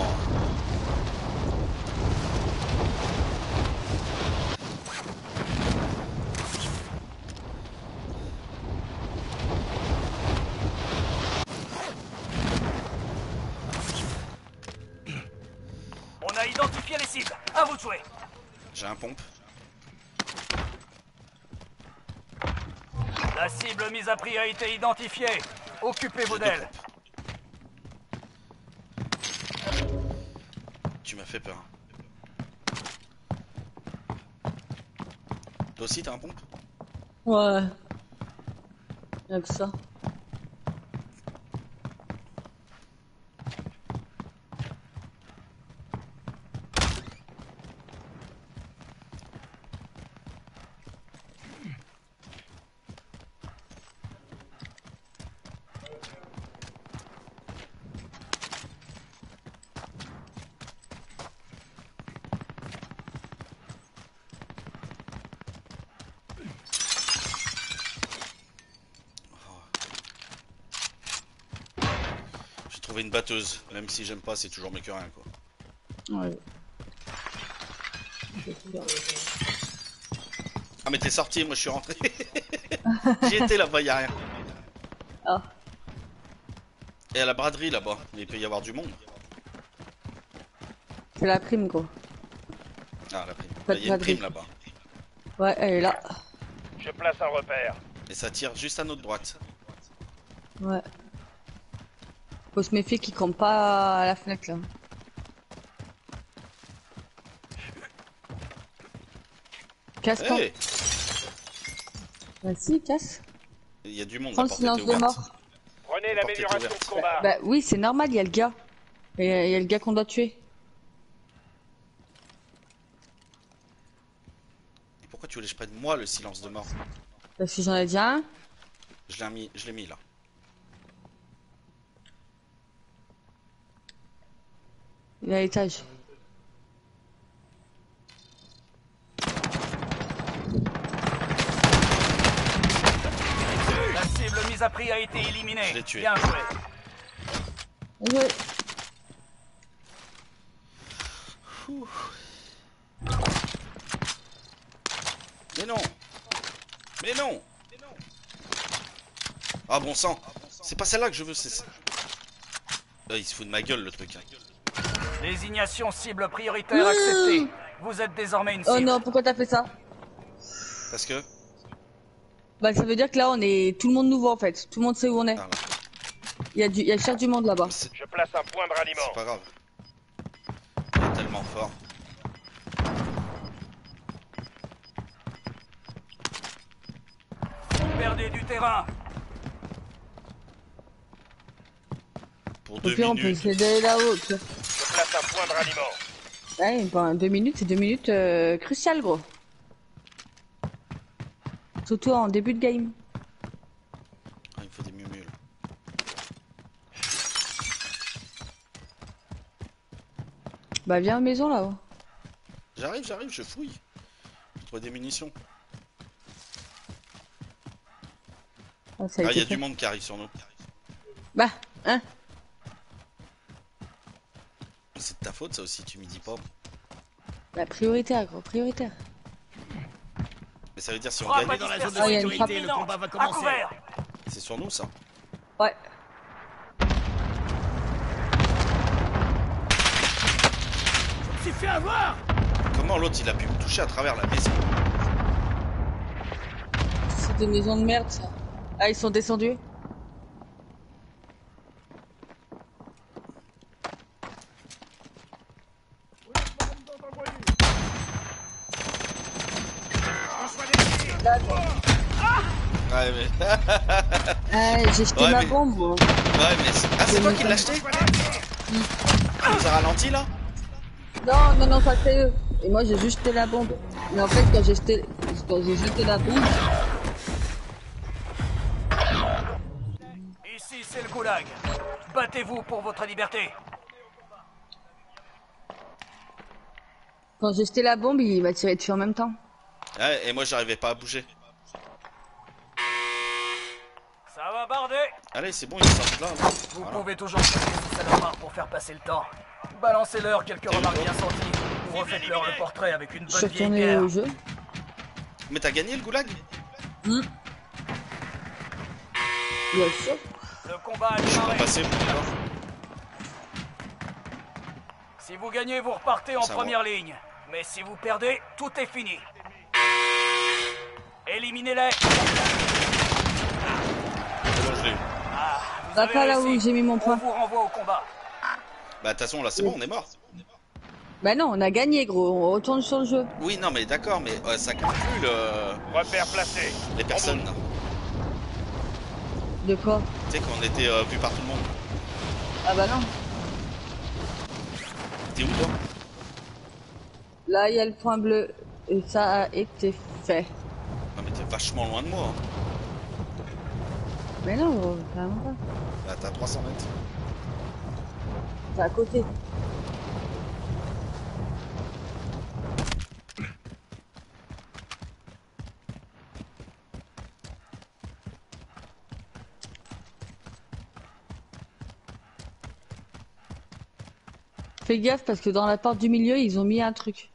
On a identifié les cibles. À vous de jouer. J'ai un pompe. La cible mise à prix a été identifiée. Occupez-vous J'ai deux d'elle. pompes. Tu m'as fait peur. Toi aussi t'as un pompe? Ouais. Y'a que ça. J'ai trouvé une batteuse. Même si j'aime pas, c'est toujours mieux que rien quoi. Ouais. Ah mais t'es sorti, moi je suis rentré. J'y étais là-bas, y'a rien. Ah. Et à la braderie là-bas, mais il peut y avoir du monde. C'est la prime, gros. Ah la prime. Pas Là, de y a une braderie. prime là-bas. Ouais, elle est là. Je place un repère. Et ça tire juste à notre droite. Ouais. Faut se méfier qu'il campe pas à la fenêtre, là. Casse-toi. Hey, Vas-y, casse. il y a du monde, Prends la le porte silence était de ouverte. mort. Prenez La porte est l'amélioration ouverte. de combat. Bah oui, c'est normal, il y a le gars. Et il y a le gars qu'on doit tuer. Pourquoi tu voulais que je prenne moi le silence de mort? Parce que j'en ai déjà un. Je l'ai mis là. Il est à l'étage. La cible mise à prix a été éliminée. Je l'ai tué. Bien joué. Ouais. Mais non. Mais non. Ah bon sang. C'est pas celle-là que je veux, c'est ça. Il se fout de ma gueule le truc. Hein. Désignation cible prioritaire acceptée. Vous êtes désormais une cible. Oh non, pourquoi t'as fait ça? Parce que... Bah ça veut dire que là on est tout le monde nouveau en fait. Tout le monde sait où on est. Ah, là. Il y a cher du monde là-bas. C'est Je place un point de ralliement. pas grave. Il est tellement fort. Vous perdez du terrain. Pour Au 2 pire on peut minutes. essayer d'aller là-haut. Je place un point de ralliement. Ouais, ben 2 minutes, c'est 2 minutes cruciales gros. Surtout en début de game. Ah, il me faut des mumules. Bah viens à la maison là-haut. J'arrive, je fouille. Je trouve des munitions. Ah, ça a Ah, il été y a fait. du monde qui arrive sur nous. Bah, hein. C'est de ta faute ça aussi, tu m'y dis pas. Bah prioritaire gros, prioritaire. Mais ça veut dire si on Frappe gagne, à dans la zone de Ah, il y a une sécurité, dispersion le combat va imminente. À commencer. couvert. c'est sur nous ça. Ouais. Je me suis fait avoir. Comment l'autre il a pu me toucher à travers la maison? C'est des maisons de merde ça. Ah ils sont descendus. Ouais mais... Ah, j'ai jeté Ouais, ma mais- bombe moi. Ouais mais... Ah c'est toi qui l'as acheté? Tu nous as ralenti là? Non, ça c'est eux. Et moi j'ai juste jeté la bombe. Mais en fait quand j'ai jeté la bombe, Ici, c'est le goulag. Battez-vous pour votre liberté. Quand j'ai jeté la bombe, il m'a tiré dessus en même temps. Ouais, et moi j'arrivais pas à bouger. Ça va barder. Allez, c'est bon, ils sortent là. Vous Voilà. pouvez toujours tuer ces salopards pour faire passer le temps. Balancez-leur quelques remarques bien senties. Ou refaites-leur le portrait avec une Je suis bonne vieille retourné bière. au jeu. Mais t'as gagné le goulag? Bien sûr. Le combat a Je suis pas démarré. passé encore. Si vous gagnez, vous repartez en Ça première ligne. Mais si vous perdez, tout est fini. Éliminez-les. C'est bon, je l'ai eu. Vous Va avez pas là réussi. où j'ai mis mon On point. vous renvoie au combat. Bah, de toute façon, là, c'est bon, on est mort. Bah non, on a gagné gros, on retourne sur le jeu. Oui, non, mais d'accord, mais ça calcule Repère placé. les personnes. Là. De quoi? Tu sais, qu'on était vu par tout le monde. Ah bah non. T'es où, toi? Là, il y a le point bleu. Et ça a été fait. Non, mais t'es vachement loin de moi. Hein. Mais non, gros, vraiment pas. Là, t'as 300 mètres. C'est à côté. Fais gaffe parce que dans la porte du milieu, ils ont mis un truc.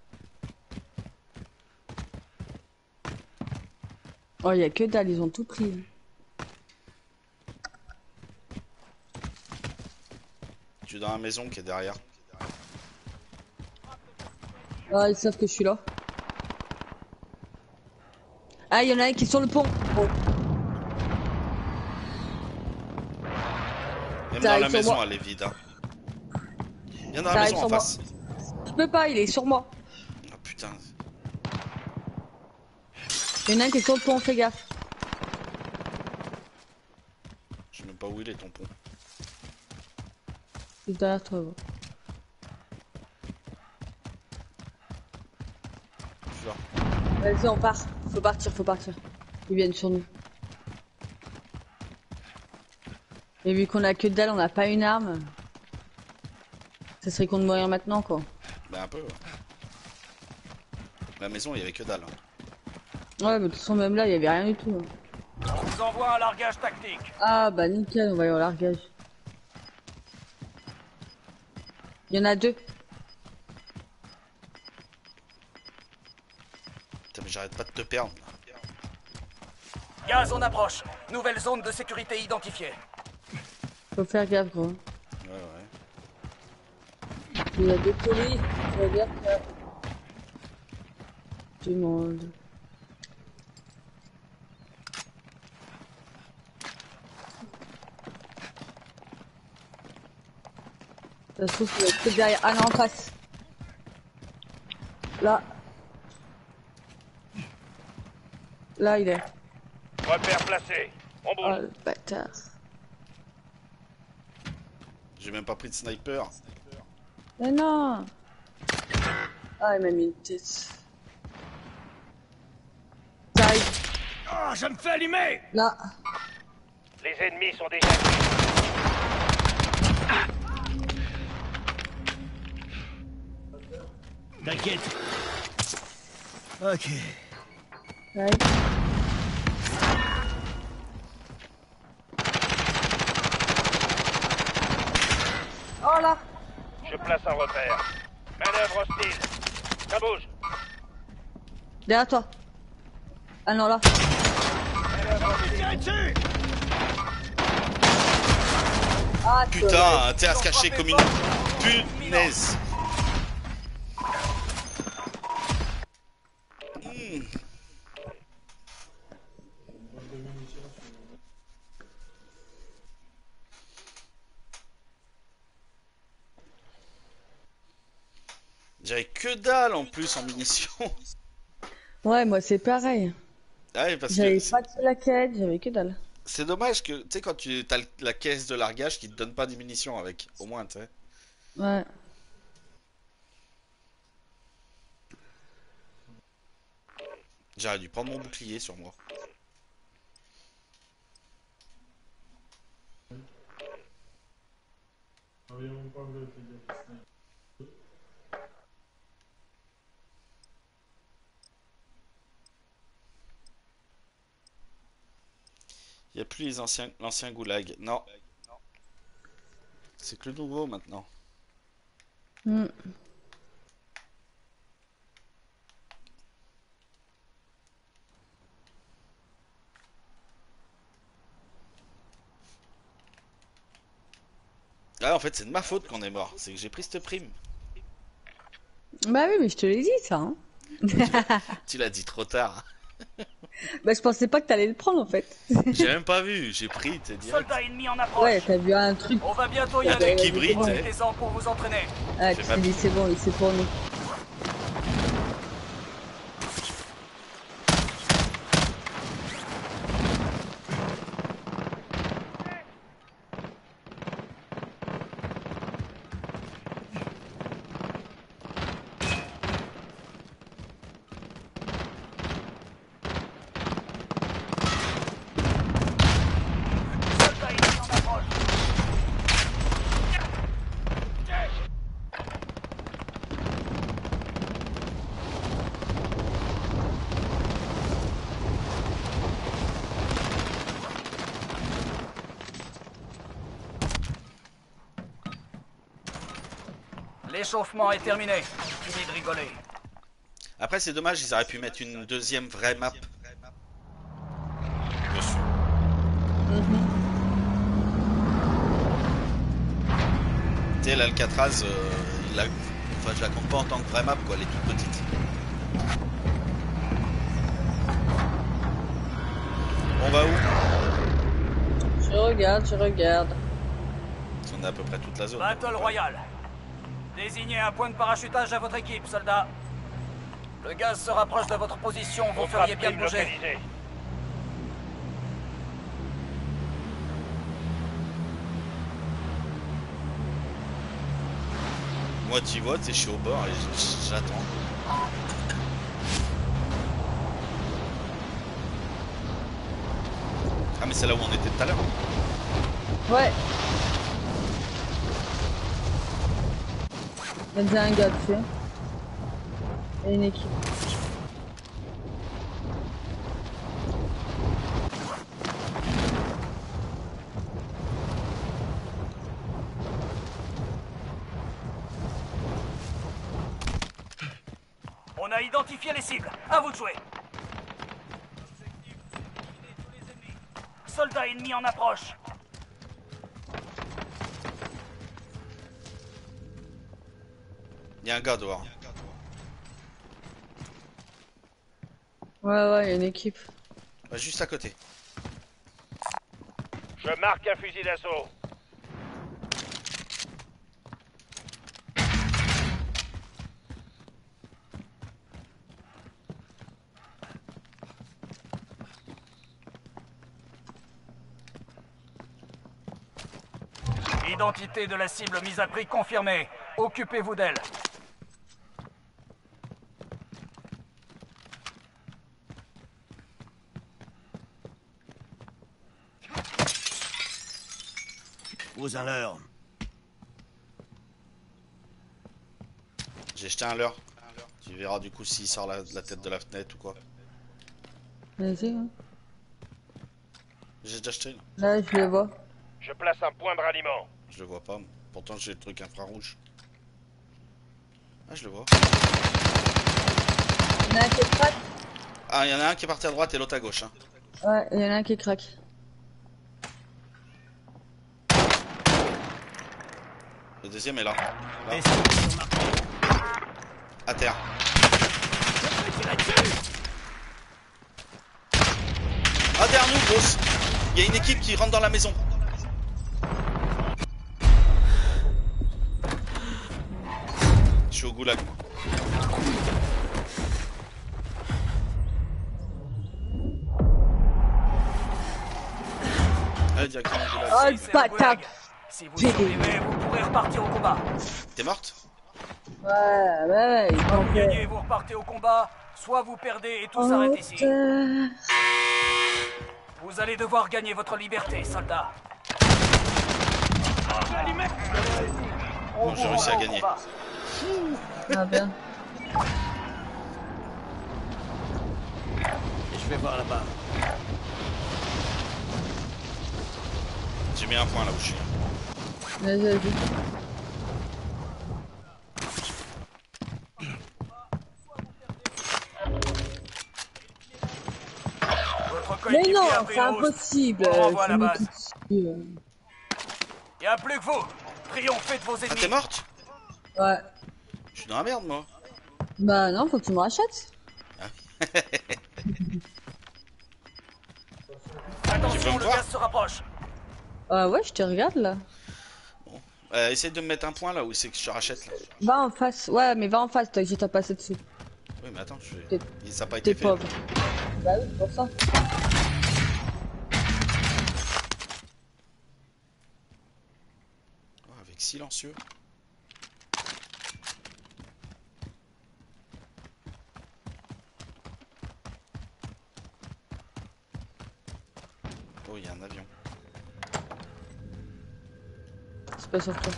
Oh, il y a que dalle, ils ont tout pris. Tu es dans la maison qui est derrière. Ah, ils savent que je suis là. Ah, il y en a un qui est sur le pont. Oh. Même Ça dans arrive la sur maison, moi. elle est vide. Hein. Viens dans Ça la arrive maison en sur moi. face. Je peux pas, il est sur moi. Ah putain. Il y en a un qui est sur le pont, fais gaffe. Je sais même pas où il est ton pont. C'est derrière toi, gros. Je suis là. Vas-y, on part. Faut partir, faut partir. Ils viennent sur nous. Et vu qu'on a que dalle, on n'a pas une arme. Ça serait con de mourir maintenant, quoi. Bah un peu. Ouais. La maison, il y avait que dalle. Hein. Ouais, mais de toute façon, même là, il y avait rien du tout. Hein. On vous envoie un largage tactique. Ah, bah nickel, on va y avoir largage. Il y en a deux. Putain, mais j'arrête pas de te perdre. Là. Gaz en approche. Nouvelle zone de sécurité identifiée. Faut faire gaffe, gros. Ouais, ouais. Il y a deux colis, ça veut dire que... Du monde. Ça se trouve, ça va être que derrière. Ah non, en face. Là. Là, il est. Repère placé. On Oh, bouge. le bâtard. J'ai même pas pris de sniper. Mais non. Ah, il m'a mis une tête. Ça arrive. Oh, je me fais allumer! Là. Les ennemis sont déjà... T'inquiète. Ok. Ça arrive. Oh là. Je place un repère. Manœuvre hostile. Ça bouge. Derrière toi. Ah non, là. Tirez dessus! Ah, Putain, t'es à se cacher comme une punaise. Hmm. J'avais que dalle en plus en munitions. Ouais, moi c'est pareil. Ouais, parce J'avais que pas de plaquettes, j'avais que dalle. c'est dommage que, tu sais, quand tu as la caisse de largage qui te donne pas des munitions avec, au moins, tu sais. Ouais. J'aurais dû prendre mon bouclier sur moi. Il n'y a plus l'ancien goulag. Non. C'est que le nouveau maintenant. Hmm. Ah, en fait, c'est de ma faute qu'on est mort. C'est que j'ai pris cette prime. Bah oui, mais je te l'ai dit, ça. Hein. Tu l'as dit trop tard. Bah, je pensais pas que t'allais le prendre, en fait. J'ai même pas vu. J'ai pris, t'es direct. Soldats ennemis en approche. Ouais, t'as vu un truc. On va bientôt y Un aller. truc qui brille, tu sais. Profitez-en pour vous entraîner. Ah, Fais tu ma t'es dit, c'est bon, c'est pour nous. Soldats ennemis en approche. L'échauffement est terminé. Fini de rigoler. Après, c'est dommage, ils auraient pu mettre une deuxième vraie map dessus. Tu sais, l'Alcatraz, enfin, je la compte pas en tant que vraie map, quoi. Elle est toute petite. On va où? Je regarde, je regarde. On a à peu près toute la zone. Battle Royale. Désignez un point de parachutage à votre équipe, soldats. Le gaz se rapproche de votre position. Vous feriez bien de prime bouger. localisée. Moi, tu vois, je suis au bord et j'attends. Ah, mais c'est là où on était tout à l'heure. Ouais. Il y a déjà un gars dessus. Et une équipe. On a identifié les cibles. À vous de jouer. Soldats ennemis en approche. Il y a un gars dehors. Ouais, il y a une équipe. Ouais, juste à côté. Je marque un fusil d'assaut. Identité de la cible mise à prix confirmée. Occupez-vous d'elle. Aux un leurre. J'ai jeté un leurre. Tu verras du coup s'il sort la tête de la fenêtre ou quoi. Vas-y, hein. J'ai déjà jeté. Là, je le vois. Je place un point de ralliement. Je le vois pas. Pourtant, j'ai le truc infrarouge. Ah, je le vois. Il y en a un qui craque. Ah, il y en a un qui est parti à droite et l'autre à gauche. Hein. Ouais, il y en a un qui craque. Le deuxième est là. Là. Les cibles sont marquées. À terre. Je peux tirer dessus. Ah, derrière nous, boss. Il y a une équipe qui rentre dans la maison. Je suis au goulag. Allez, directement au goulag. Oh, Si le c'est le bâtard. goulag. Si vous survivez, vous pourrez repartir au combat. T'es morte? Ouais, il Soit vous faut gagnez et vous repartez au combat, soit vous perdez et tout s'arrête ici. Vous allez devoir gagner votre liberté, soldats. Bon, j'ai réussi à gagner. Ah, bien. Et je vais voir là-bas. mis un point là où je suis. Vas-y, vas-y. Votre Mais coéquipier non, a pris c'est une rousse. impossible. On renvoie à la tu mets base. tout dessus, Y a plus que vous. Triomphez de vos Ah, ennemis. t'es morte? Ouais. Je suis dans la merde, moi. Bah non, faut que tu me rachètes. Tu veux Attention, me le voir? gaz se rapproche. Ouais, je te regarde là. Essaye de me mettre un point là où c'est que je te rachète là. Va en face. Ouais, mais va en face, toi, je t'ai passé dessus. Oui, mais attends, T'es- ça n'a pas T'es été fait. pauvre. Bah oui, c'est pour ça. Oh, avec silencieux. Oh, il y a un avion. C'est pas sur toi.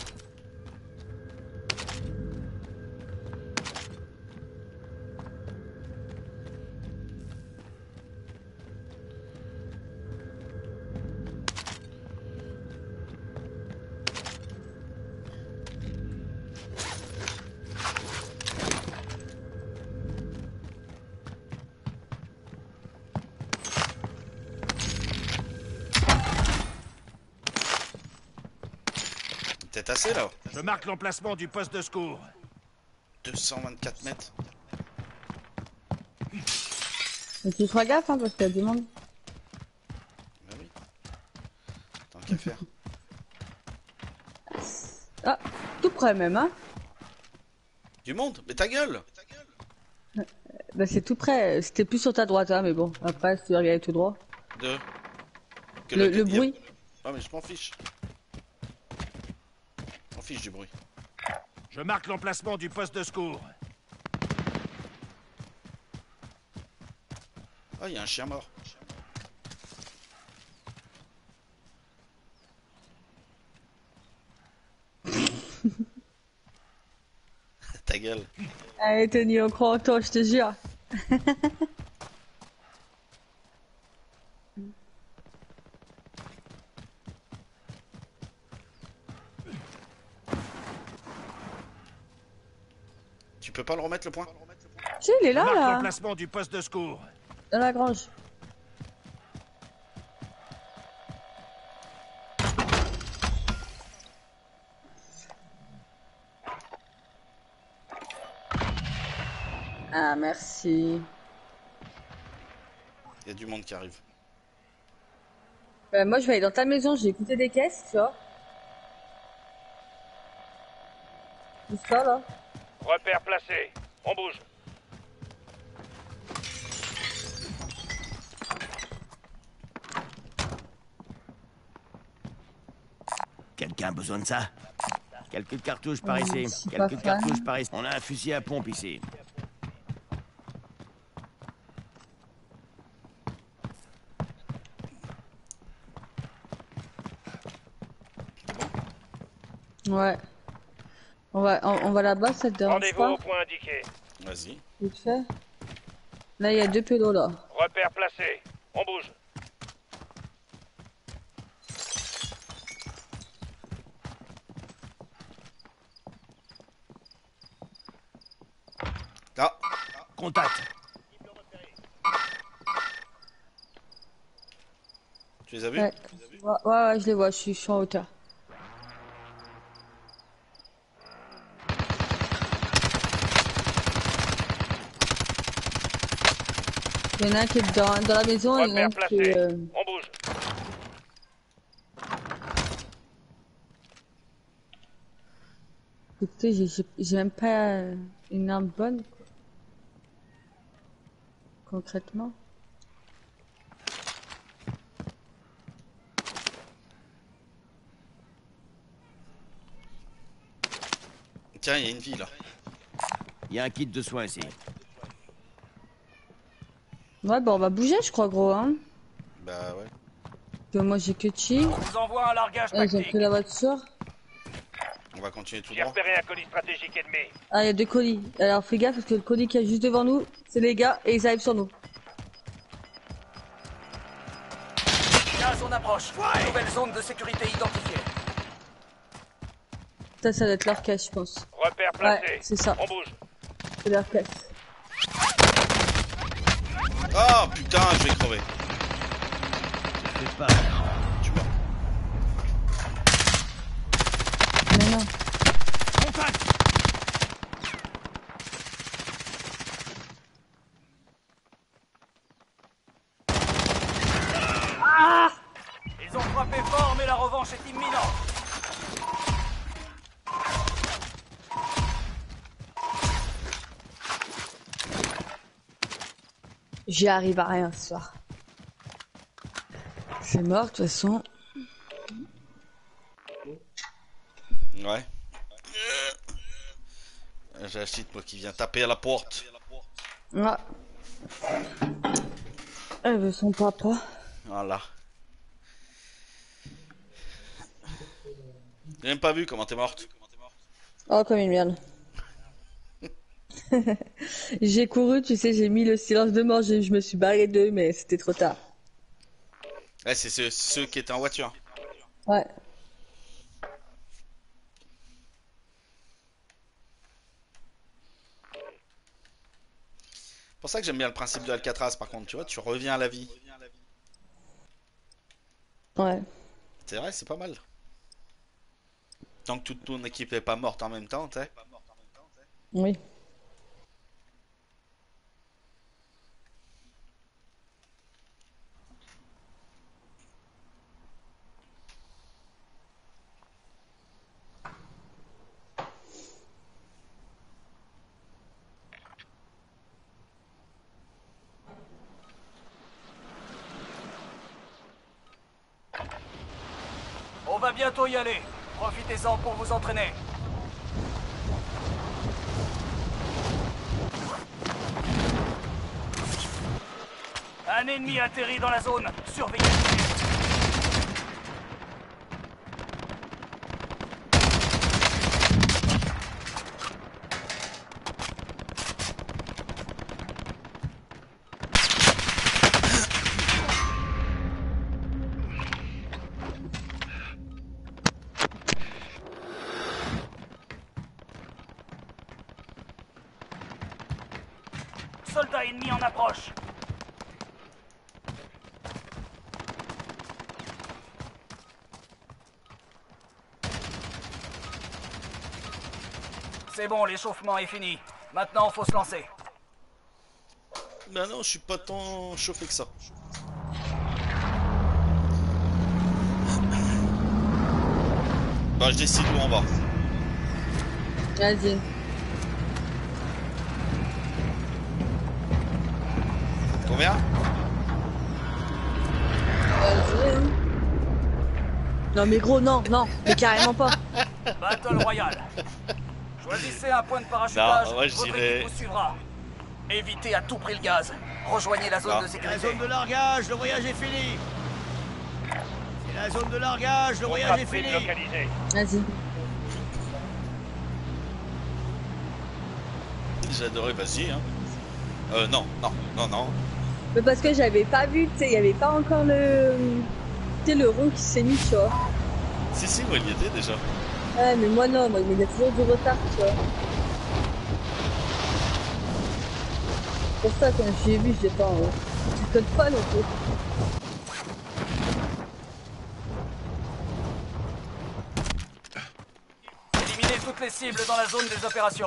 Peut-être assez là. Je marque l'emplacement du poste de secours. 224 mètres. Mais tu feras gaffe, hein, parce qu'il y a du monde. Bah oui. Tant qu'à faire. Ah, tout près même, hein. Du monde? Mais ta gueule! Bah c'est tout près. C'était plus sur ta droite, hein, mais bon. Après, si tu regardes tout droit. De. Que Le bruit. Ah, mais je m'en fiche. Je m'en fiche du bruit. Je marque l'emplacement du poste de secours. Ah, il y a un chien mort. Ta gueule. Allez, Tony, on croit en toi, je te jure. Tu peux pas le remettre le point? Si, il est Je là, marque là. l'emplacement du poste de secours. Dans la grange. Ah, merci. Il y a du monde qui arrive. Moi, je vais aller dans ta maison, j'ai écouté des caisses, tu vois. Tout ça, là. Repère placé. On bouge. Quelqu'un a besoin de ça? Quelques cartouches par ici. je suis pas Quelques fan. cartouches par ici. On a un fusil à pompe ici. Ouais. On va là-bas, ça te dérange Rendez-vous pas? au point indiqué. Vas-y. Vite fait. Là, il y a 2 pélos, là. Repère placé. On bouge. Ah! Contact. Tu les as vus? Ouais. Ouais, je les vois, je suis en hauteur. Il y en a un qui est dans la maison et il y en a un Repère qui est... placé. On bouge. Écoutez, j'ai même pas une arme bonne, quoi. Concrètement. Tiens, il y a une vie là. Il y a un kit de soins ici. Ouais, bah on va bouger, je crois, gros, hein. Bah ouais. Que moi, j'ai que chi. On vous envoie un largage Ah, ils ont tactique. pris la voiture. On va continuer tout J'ai droit. repéré un colis stratégique ennemi. Ah, il y a 2 colis. Alors, fais gaffe, parce que le colis qui est juste devant nous, c'est les gars, et ils arrivent sur nous. Gaz, on en approche. Nouvelle zone de sécurité identifiée. Ça doit être leur caisse, je pense. Repère Ouais, placé. c'est ça. On bouge. C'est leur caisse. Ah putain, je vais crever. C'est pas. Tu meurs. Mais non. Contact. Ils ont frappé fort, mais la revanche est imminente. J'y arrive à rien ce soir. C'est mort de toute façon. Ouais. J'ai un shit moi qui vient taper à la porte. Ouais. Elle veut son papa. Voilà. J'ai même pas vu comment t'es morte. Oh, comme une merde. J'ai couru, tu sais, j'ai mis le silence de mort, je me suis barré d'eux, mais c'était trop tard. Ouais, c'est ceux qui étaient en voiture. Ouais. C'est pour ça que j'aime bien le principe de Alcatraz, par contre, tu vois, tu reviens à la vie. Ouais. C'est vrai, c'est pas mal. Tant que toute ton équipe est pas morte en même temps, tu sais. Oui. On va bientôt y aller. Profitez-en pour vous entraîner. Un ennemi atterrit dans la zone. Surveillez. Soldat ennemi en approche. C'est bon, l'échauffement est fini. Maintenant, faut se lancer. Ben non, je suis pas tant chauffé que ça. Bah, je décide où on va. Vas-y. Combien? Vas-y. Non mais gros, non, non, mais carrément pas. Battle Royale. Choisissez un point de parachutage. Non, moi, je votre dirais- équipe vous suivra. Évitez à tout prix le gaz. Rejoignez la zone Non. de La sécurité. zone de largage, le voyage est fini. C'est la zone de largage, le voyage est Contrat fini. localisé. Vas-y. J'ai adoré, vas-y, hein. Non, non, non, non. Mais parce que j'avais pas vu, tu sais, il y avait pas encore le... Tu sais, le rond qui s'est mis, tu vois. Si, moi, il y était déjà. Ouais, mais moi non, moi il y a toujours du retard, tu vois. C'est pour ça, quand j'ai vu, j'ai pas... Tu codes pas non plus. Éliminez toutes les cibles dans la zone des opérations.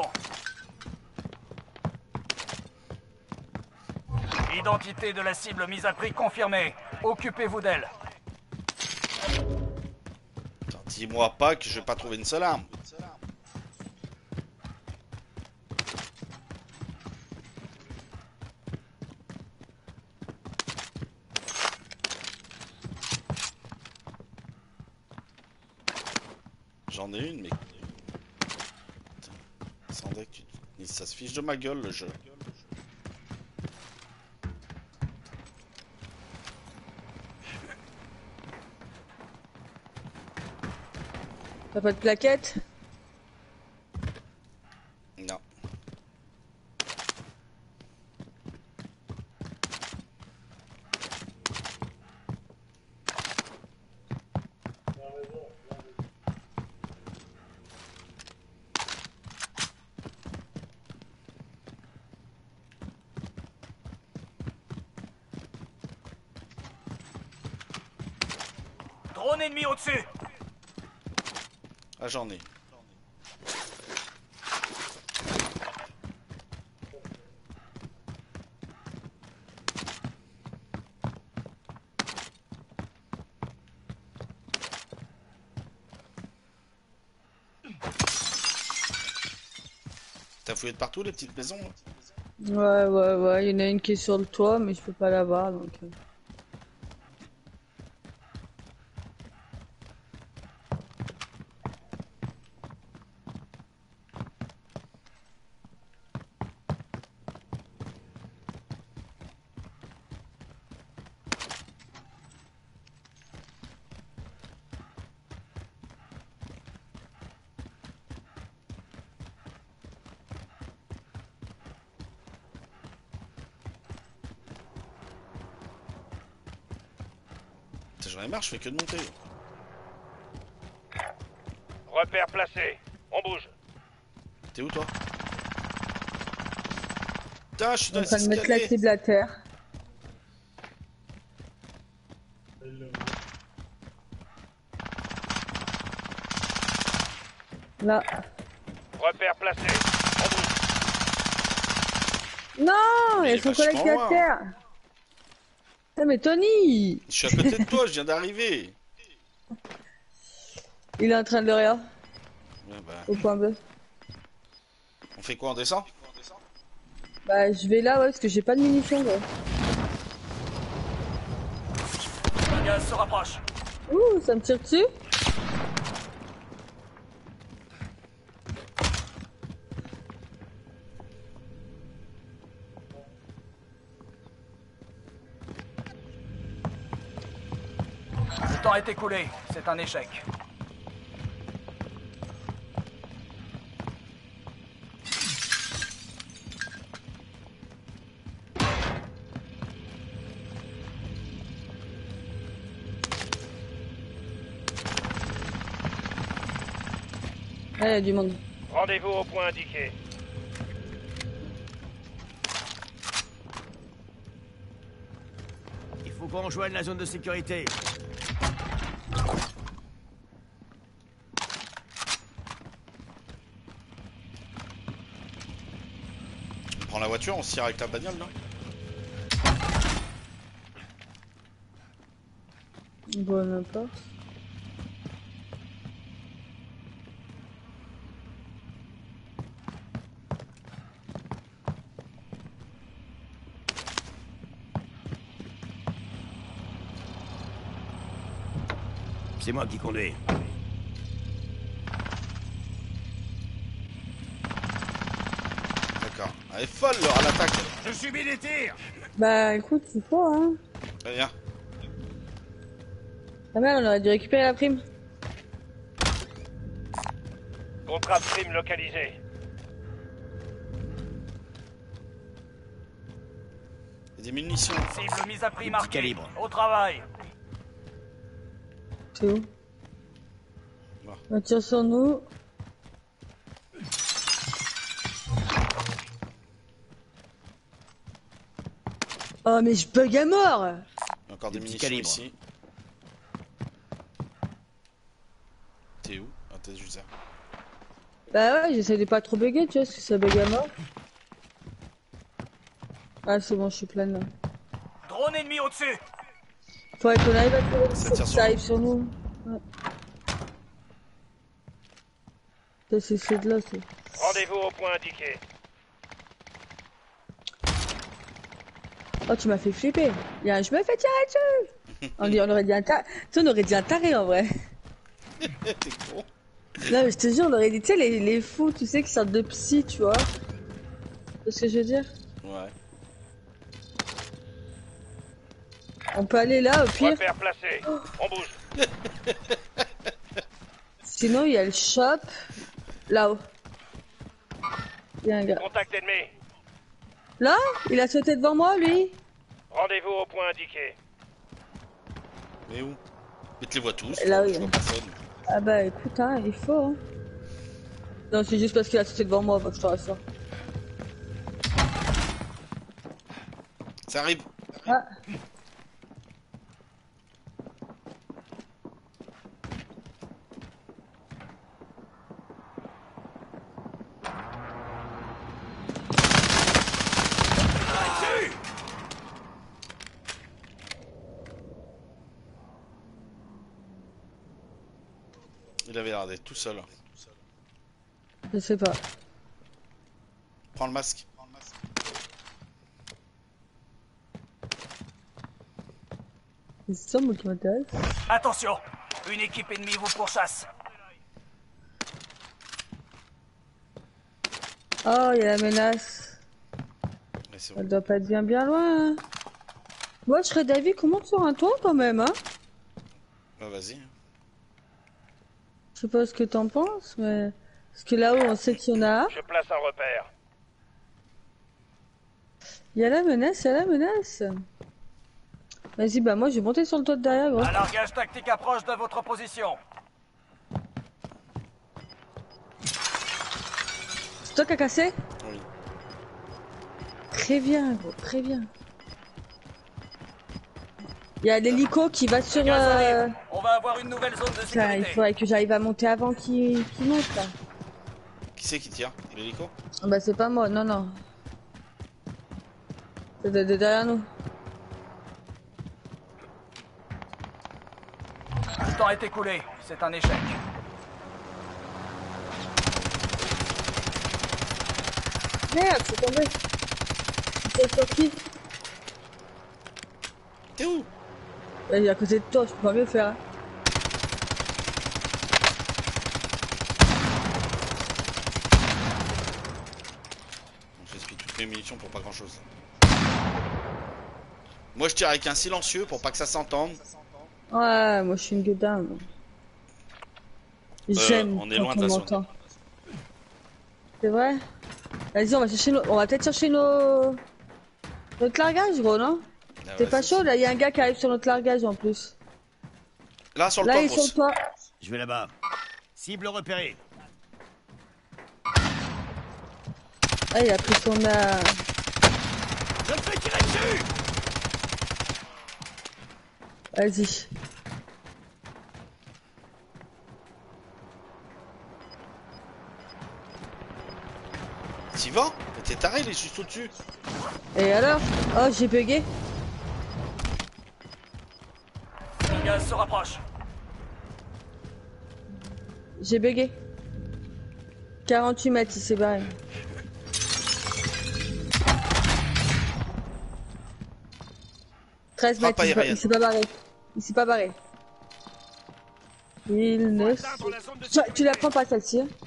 Identité de la cible mise à prix confirmée. Occupez-vous d'elle. Attends, dis-moi pas que je vais pas trouver une seule arme. J'en ai une, mais... Putain, sans deck, ça se fiche de ma gueule, le jeu. T'as pas de plaquette? Non. Drone ennemi au-dessus. Ah, j'en ai. T'as fouillé de partout les petites maisons là? Ouais. Il y en a une qui est sur le toit, mais je peux pas la voir donc. J'en ai marre, je fais que de monter. Repère placé. On bouge. T'es où toi? Putain, je suis On est dans en train les de mettre la escaliers. clé de la terre. Là. Repère placé. On bouge. Non, Mais il y il a son est collègue qui est vachement à loin. terre. Putain, mais Tony, Je suis à côté de toi, je viens d'arriver. il est en train de le rien Ouais, bah, au point B. on fait quoi, on descend? Bah, je vais là, ouais, parce que j'ai pas de munitions, ouais. Le gaz se rapproche. Ouh, ça me tire dessus. Le temps est écoulé. C'est un échec. Là, il y a du monde. Rendez-vous au point indiqué. Il faut qu'on rejoigne la zone de sécurité. On prend la voiture, on se tire avec la bagnole, non? Bon, n'importe. C'est moi qui conduis. D'accord. Elle est folle, leur à l'attaque. Je subis des tirs. Bah, écoute, c'est fort, hein. Très bien. Ah merde, on aurait dû récupérer la prime. Contrat de prime localisé. Il y a des munitions. Cible mise à prix Petit marquée. calibre. Au travail. C'est où? Bon. On tire sur nous. Oh, mais je bug à mort! Il y a encore des Des petits munitions calibres. ici. T'es où? Ah, t'es juste là. Bah ouais, j'essaie de pas trop bugger, tu vois, parce que ça bug à mort. Ah, c'est bon, je suis pleine là. Drone ennemi au-dessus. Faudrait qu'on arrive à trouver Ça que tire sur ça nous. arrive sur nous. Ouais. Ça, c'est de là, c'est. Rendez-vous au point indiqué. Oh, tu m'as fait flipper. Je me fais tirer dessus. On aurait dit un taré. Tu sais, on aurait dit un taré en vrai. T'es con. Non, mais je te jure, on aurait dit, tu sais, les fous, tu sais, qui sortent de psy, tu vois. C'est ce que je veux dire. Ouais. On peut aller là, au pire. Repère placé. On bouge. Sinon, il y a le shop. Là-haut. Il y a un gars. Contact ennemi. Là? Il a sauté devant moi, lui. Rendez-vous au point indiqué. Mais où? Mais tu les vois tous. Là, je oui. vois personne. Ah bah, écoute, hein, il faut, hein. Non, c'est juste parce qu'il a sauté devant moi, faut que je te rassure. Ça arrive. Ah. Il avait l'air d'être tout seul. Je sais pas. Prends le masque. C'est ça moi qui m'intéresse. Attention, une équipe ennemie vous pourchasse. Oh, il y a la menace. Ouais, c'est Elle bon. doit pas être bien loin. Hein. Moi, je serais d'avis qu'on monte sur un toit quand même, hein. Bah, vas-y. Je sais pas ce que t'en penses, mais... Parce que là-haut, on sait qu'il y en a. Je place un repère. Il y a la menace, il y a la menace. Vas-y, bah moi, je vais monter sur le toit de derrière, gros. Un largage tactique approche de votre position. C'est toi qui as cassé? Oui. Très bien, gros, très bien. Il y a l'hélico qui va sur... Le gaz arrive. On va avoir une nouvelle zone de Putain, il sécurité. faudrait que j'arrive à monter avant qu'il monte, là. Qui c'est qui tire? L'hélico? Ah bah c'est pas moi, non, non. C'est de derrière nous. Le temps est écoulé. C'est un échec. Merde, c'est tombé. C'est sur qui? T'es où? Il est à côté de toi, je peux pas mieux faire. Hein. J'essuie toutes mes munitions pour pas grand chose. Moi je tire avec un silencieux pour pas que ça s'entende. Ouais, moi je suis une gueudin. moi. J'aime on est quand loin de on la zone. m'entend. C'est vrai? Vas-y, on va chercher on va peut-être chercher notre largage, gros, non? Ah, T'es ouais, pas c'est- chaud? Là, il y a un gars qui arrive sur notre largage en plus. Là sur le Là, toit, il est sur le grosse. toit. Je vais là-bas. Cible repérée. Ah, il a pris son... Je me fais tirer dessus. Vas-y. T'y vas? Mais t'es taré, il est juste au-dessus. Et alors? Oh, j'ai bugué. Le gaz se rapproche. J'ai bugué. 48 mètres, il s'est barré. Frappe 13 mètres, aérienne. il s'est pas barré. Il s'est pas barré. Il ne... Atteindre la zone de Tu la prends pas celle-ci. Hein.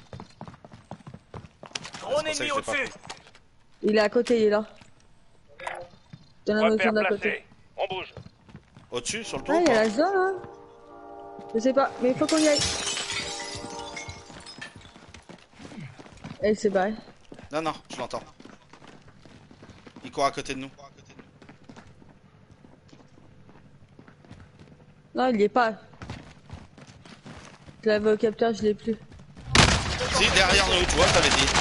Drone C'est ennemi pour ça que je l'ai au-dessus. Il est à côté, il est là. Dans la repère maison d'à placé. côté. On bouge. Au-dessus, sur le toit Ah, ou il y a pas? la zone, hein. Je sais pas, mais il faut qu'on y aille. Et c'est barré. Non, non, je l'entends. Il court à côté de nous. Non, il y est pas. Je l'avais au capteur, je l'ai plus. Si, derrière nous, tu vois, t'avais dit.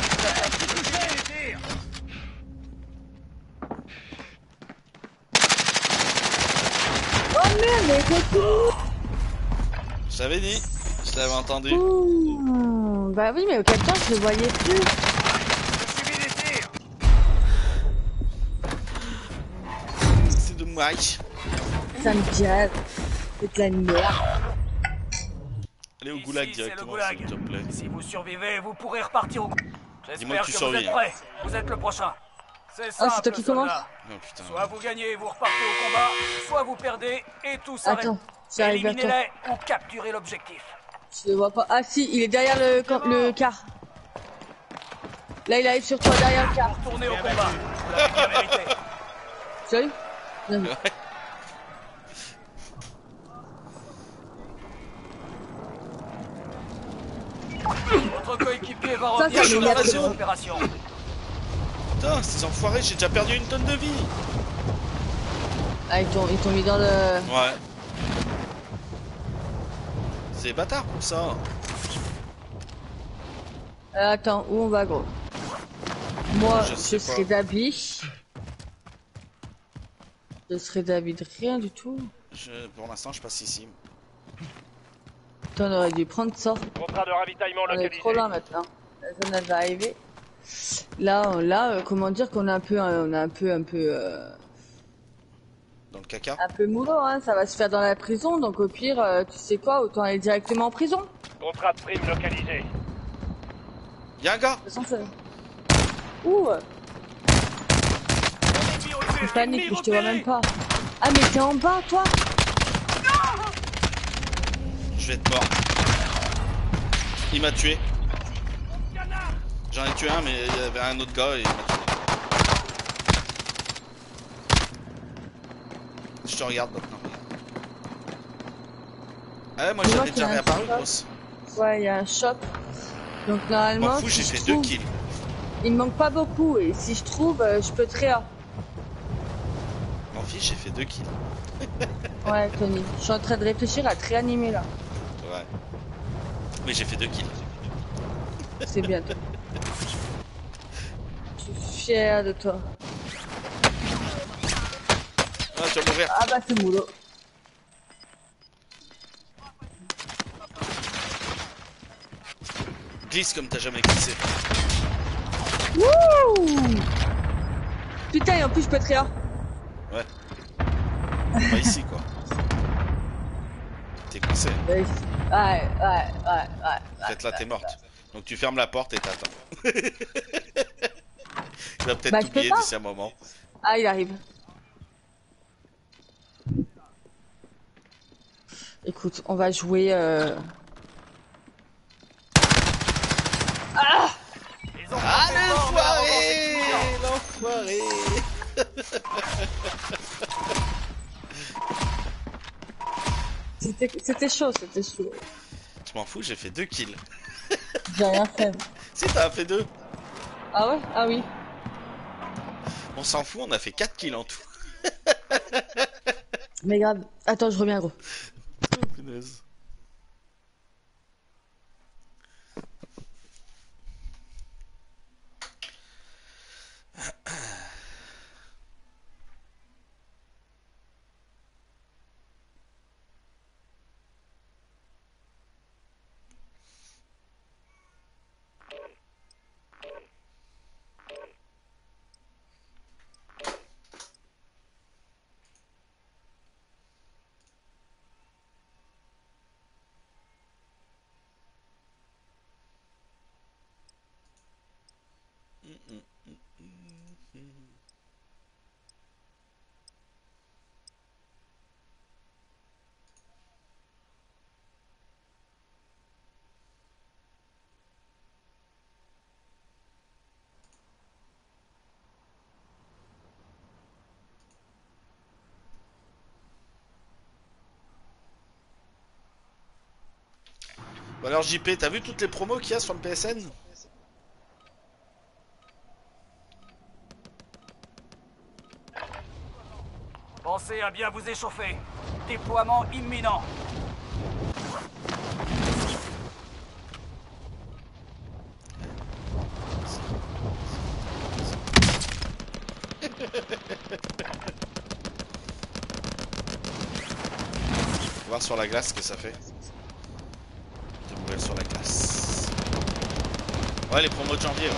Oh merde, mais continue. Je t'avais dit. Je l'avais entendu. Ouh, bah oui, mais au capteur, je le voyais plus. Suivi des tirs. C'est dommage. Ça me gave. C'est de la merde. Allez au Ici, goulag c'est directement, le s'il te plaît. Si vous survivez, vous pourrez repartir au... Dis-moi J'espère que tu que vous survis, êtes hein. prêts. Vous êtes le prochain. C'est simple, c'est toi qui commence soldat. Oh putain. Soit vous gagnez et vous repartez au combat, soit vous perdez et tout s'arrête. Attends, j'arrive vers toi. Éliminez-les ou capturez l'objectif. Je le vois pas. Ah si, il est derrière le car. Là, il arrive sur toi, derrière le car. Retournez au combat. Vous l'avez bien mérité. Salut. Non, mais- Votre coéquipier va Ça, revenir ça sur m'énerve. la zone d'opération. Putain, ces enfoirés, j'ai déjà perdu une tonne de vie. Ah, ils t'ont mis dans le... Ouais. C'est bâtard pour ça. Attends, où on va, gros? Moi, Je je sais serais pas. d'habit. Je serais d'habit de rien du tout. Pour l'instant, je passe ici. Putain, on aurait dû prendre ça. Contrat de ravitaillement On est localisé. trop loin maintenant. La zone elle va arriver. Là, comment dire qu'on a un peu, Dans le caca. un peu moulot, hein. Ça va se faire dans la prison, donc au pire, tu sais quoi, autant aller directement en prison. Contrat de prime localisé. Y'a un gars. De toute façon, ça... Ouh, je panique, je te vois même pas. Ah, mais t'es en bas, toi? Je vais être mort. Il m'a tué. J'en ai tué un, mais il y avait un autre gars et il m'a tué. Je te regarde maintenant. Ah ouais, moi Mais moi, j'avais déjà c'est un réapparu, shop. grosse. Ouais, il y a un shop. Donc, M'en normalement, fous, j'ai si fait je 2 trouve... kills. Il me manque pas beaucoup, et si je trouve, je peux te réa. M'en fiche, j'ai fait 2 kills. Ouais, Tony. Je suis en train de réfléchir à te réanimer, là. Ouais. Mais j'ai fait 2 kills. C'est bien, Tony. Je suis fier de toi. Ah, tu vas mourir. Ah bah, c'est moulot. Glisse comme t'as jamais glissé. Wouh! Putain, et en plus, je peux te réa. Ouais. Pas ici, quoi. T'es coincé. Ouais. Peut-être là, t'es morte. Donc tu fermes la porte et t'attends. Il va peut-être Bah, je peux t'oublier pas. d'ici un moment. Ah, il arrive. Écoute, on va jouer... Ah! Ils ont Ah, frappé fort, mais la revanche est l'enfoiré! imminente. L'enfoiré! C'était chaud, c'était chaud. Je m'en fous, j'ai fait 2 kills. J'ai rien fait. Si, t'as fait 2. Ah ouais? Ah oui. On s'en fout, on a fait 4 kills en tout. Mais grave. Attends, je reviens, gros. Oh, punaise. Bon alors JP, t'as vu toutes les promos qu'il y a sur le PSN? Pensez à bien vous échauffer. Déploiement imminent. On va voir sur la glace ce que ça fait. De mourir sur la glace. Ouais, les promos de janvier, ouais.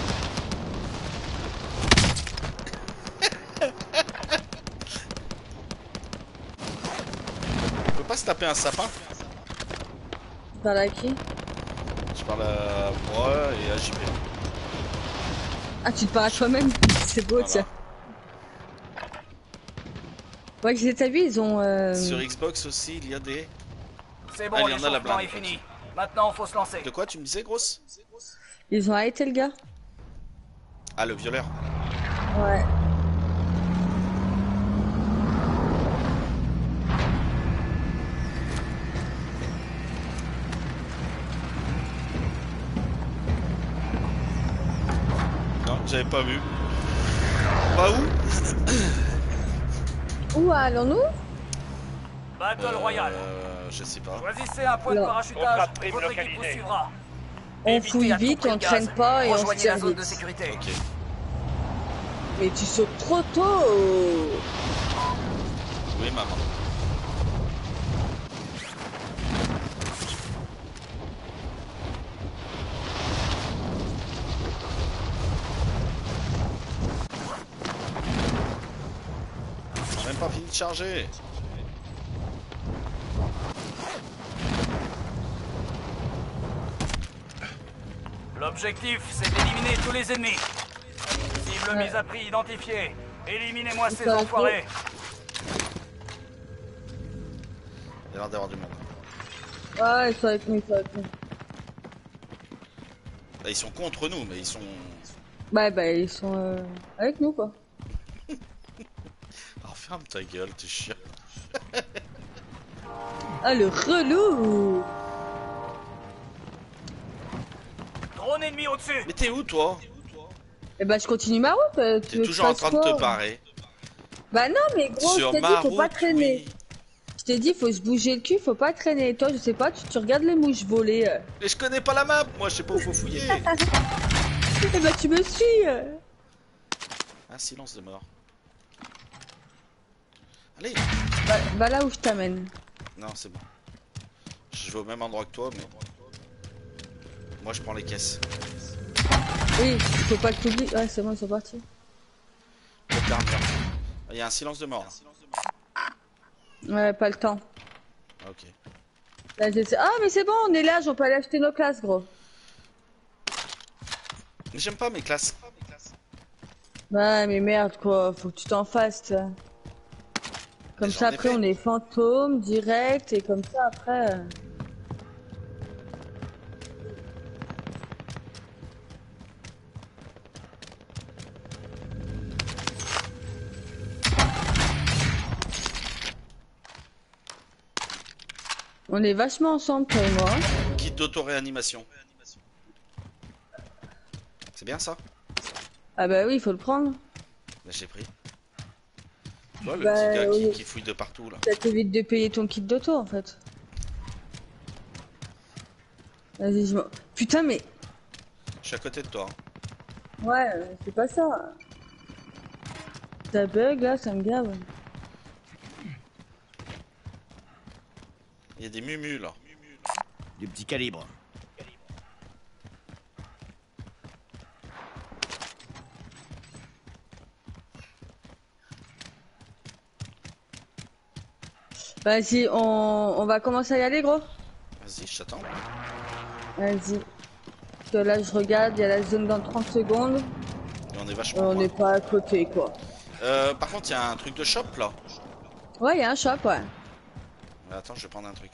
On peut pas se taper un sapin? Tu parles à qui? Je parle à moi et à JP. Ah, tu te parles à toi-même? C'est beau, Voilà. tiens. Ouais, t'as vu, ils ont... Sur Xbox aussi, il y a des... C'est Ah, bon, il y en a la l'échauffement blinde. est fini. Maintenant, faut se lancer. De quoi tu me disais, grosse? Ils ont arrêté le gars? Ah, le violeur. Ouais. Non, j'avais pas vu. Bah où? Où allons-nous? Battle Royale. Je sais pas. Choisissez un point de Non. parachutage. Contrat de prime Votre équipe vous localisé. suivra. On Évitez fouille à tout vite, prix on le gaz. traîne pas et on se Rejoignez tire la zone vite. de sécurité. Ok. Mais tu sautes trop tôt. Oui, maman. On a même pas fini de charger. L'objectif, c'est d'éliminer tous les ennemis. Cible mise à prix identifiée. Éliminez-moi ces enfoirés. Il y a l'air d'avoir du monde. Ouais, ils sont avec nous, ils sont avec nous. Là, ils sont contre nous, mais ils sont... Bah, ils sont avec nous, quoi. Oh, ferme ta gueule, t'es chiant. Ah, le relou! Drone ennemi au-dessus. Mais t'es où, toi? Eh bah, je continue ma route. T'es toujours en train de te barrer. Bah non, mais gros, Sur je t'ai dit, ma faut pas route, traîner. oui. Je t'ai dit, faut se bouger le cul, faut pas traîner. Toi, je sais pas, tu regardes les mouches voler. Mais je connais pas la map, moi, je sais pas où faut fouiller. Eh bah, tu me suis. Ah, silence de mort. Allez. Bah là où je t'amène. Non, c'est bon. Je vais au même endroit que toi, mais... Moi, je prends les caisses. Oui, faut pas que t'oublies. Ouais, c'est bon, ils sont partis. Il y a un silence de mort, là. Ouais, pas le temps. Ok. Là, ah, mais c'est bon, on est là, on peut aller acheter nos classes, gros. Mais j'aime pas mes classes. Bah, mais merde, quoi, faut que tu t'en fasses, tu vois. Comme Mais ça, j'en ai après, fait. on est fantôme, direct, et comme ça, après... On est vachement ensemble, toi et moi. Kit d'auto-réanimation. C'est bien ça? Ah bah oui, il faut le prendre. Là, j'ai pris. Tu vois, le Bah, petit gars oui. qui fouille de partout, là. Ça t'évite de payer ton kit d'auto, en fait. Vas-y, je m'en... Putain, mais... Je suis à côté de toi. Hein. Ouais, c'est pas ça. Ça bug, là, ça me gave. Il y a des mumus, là. Du petit calibre. Vas-y, on va commencer à y aller, gros. Vas-y, je t'attends. Vas-y. Parce que là, je regarde, il y a la zone dans 30 secondes. Et on est vachement On loin. n'est pas à côté, quoi. Par contre, il y a un truc de shop, là. Ouais, il y a un shop, ouais. Attends, je vais prendre un truc.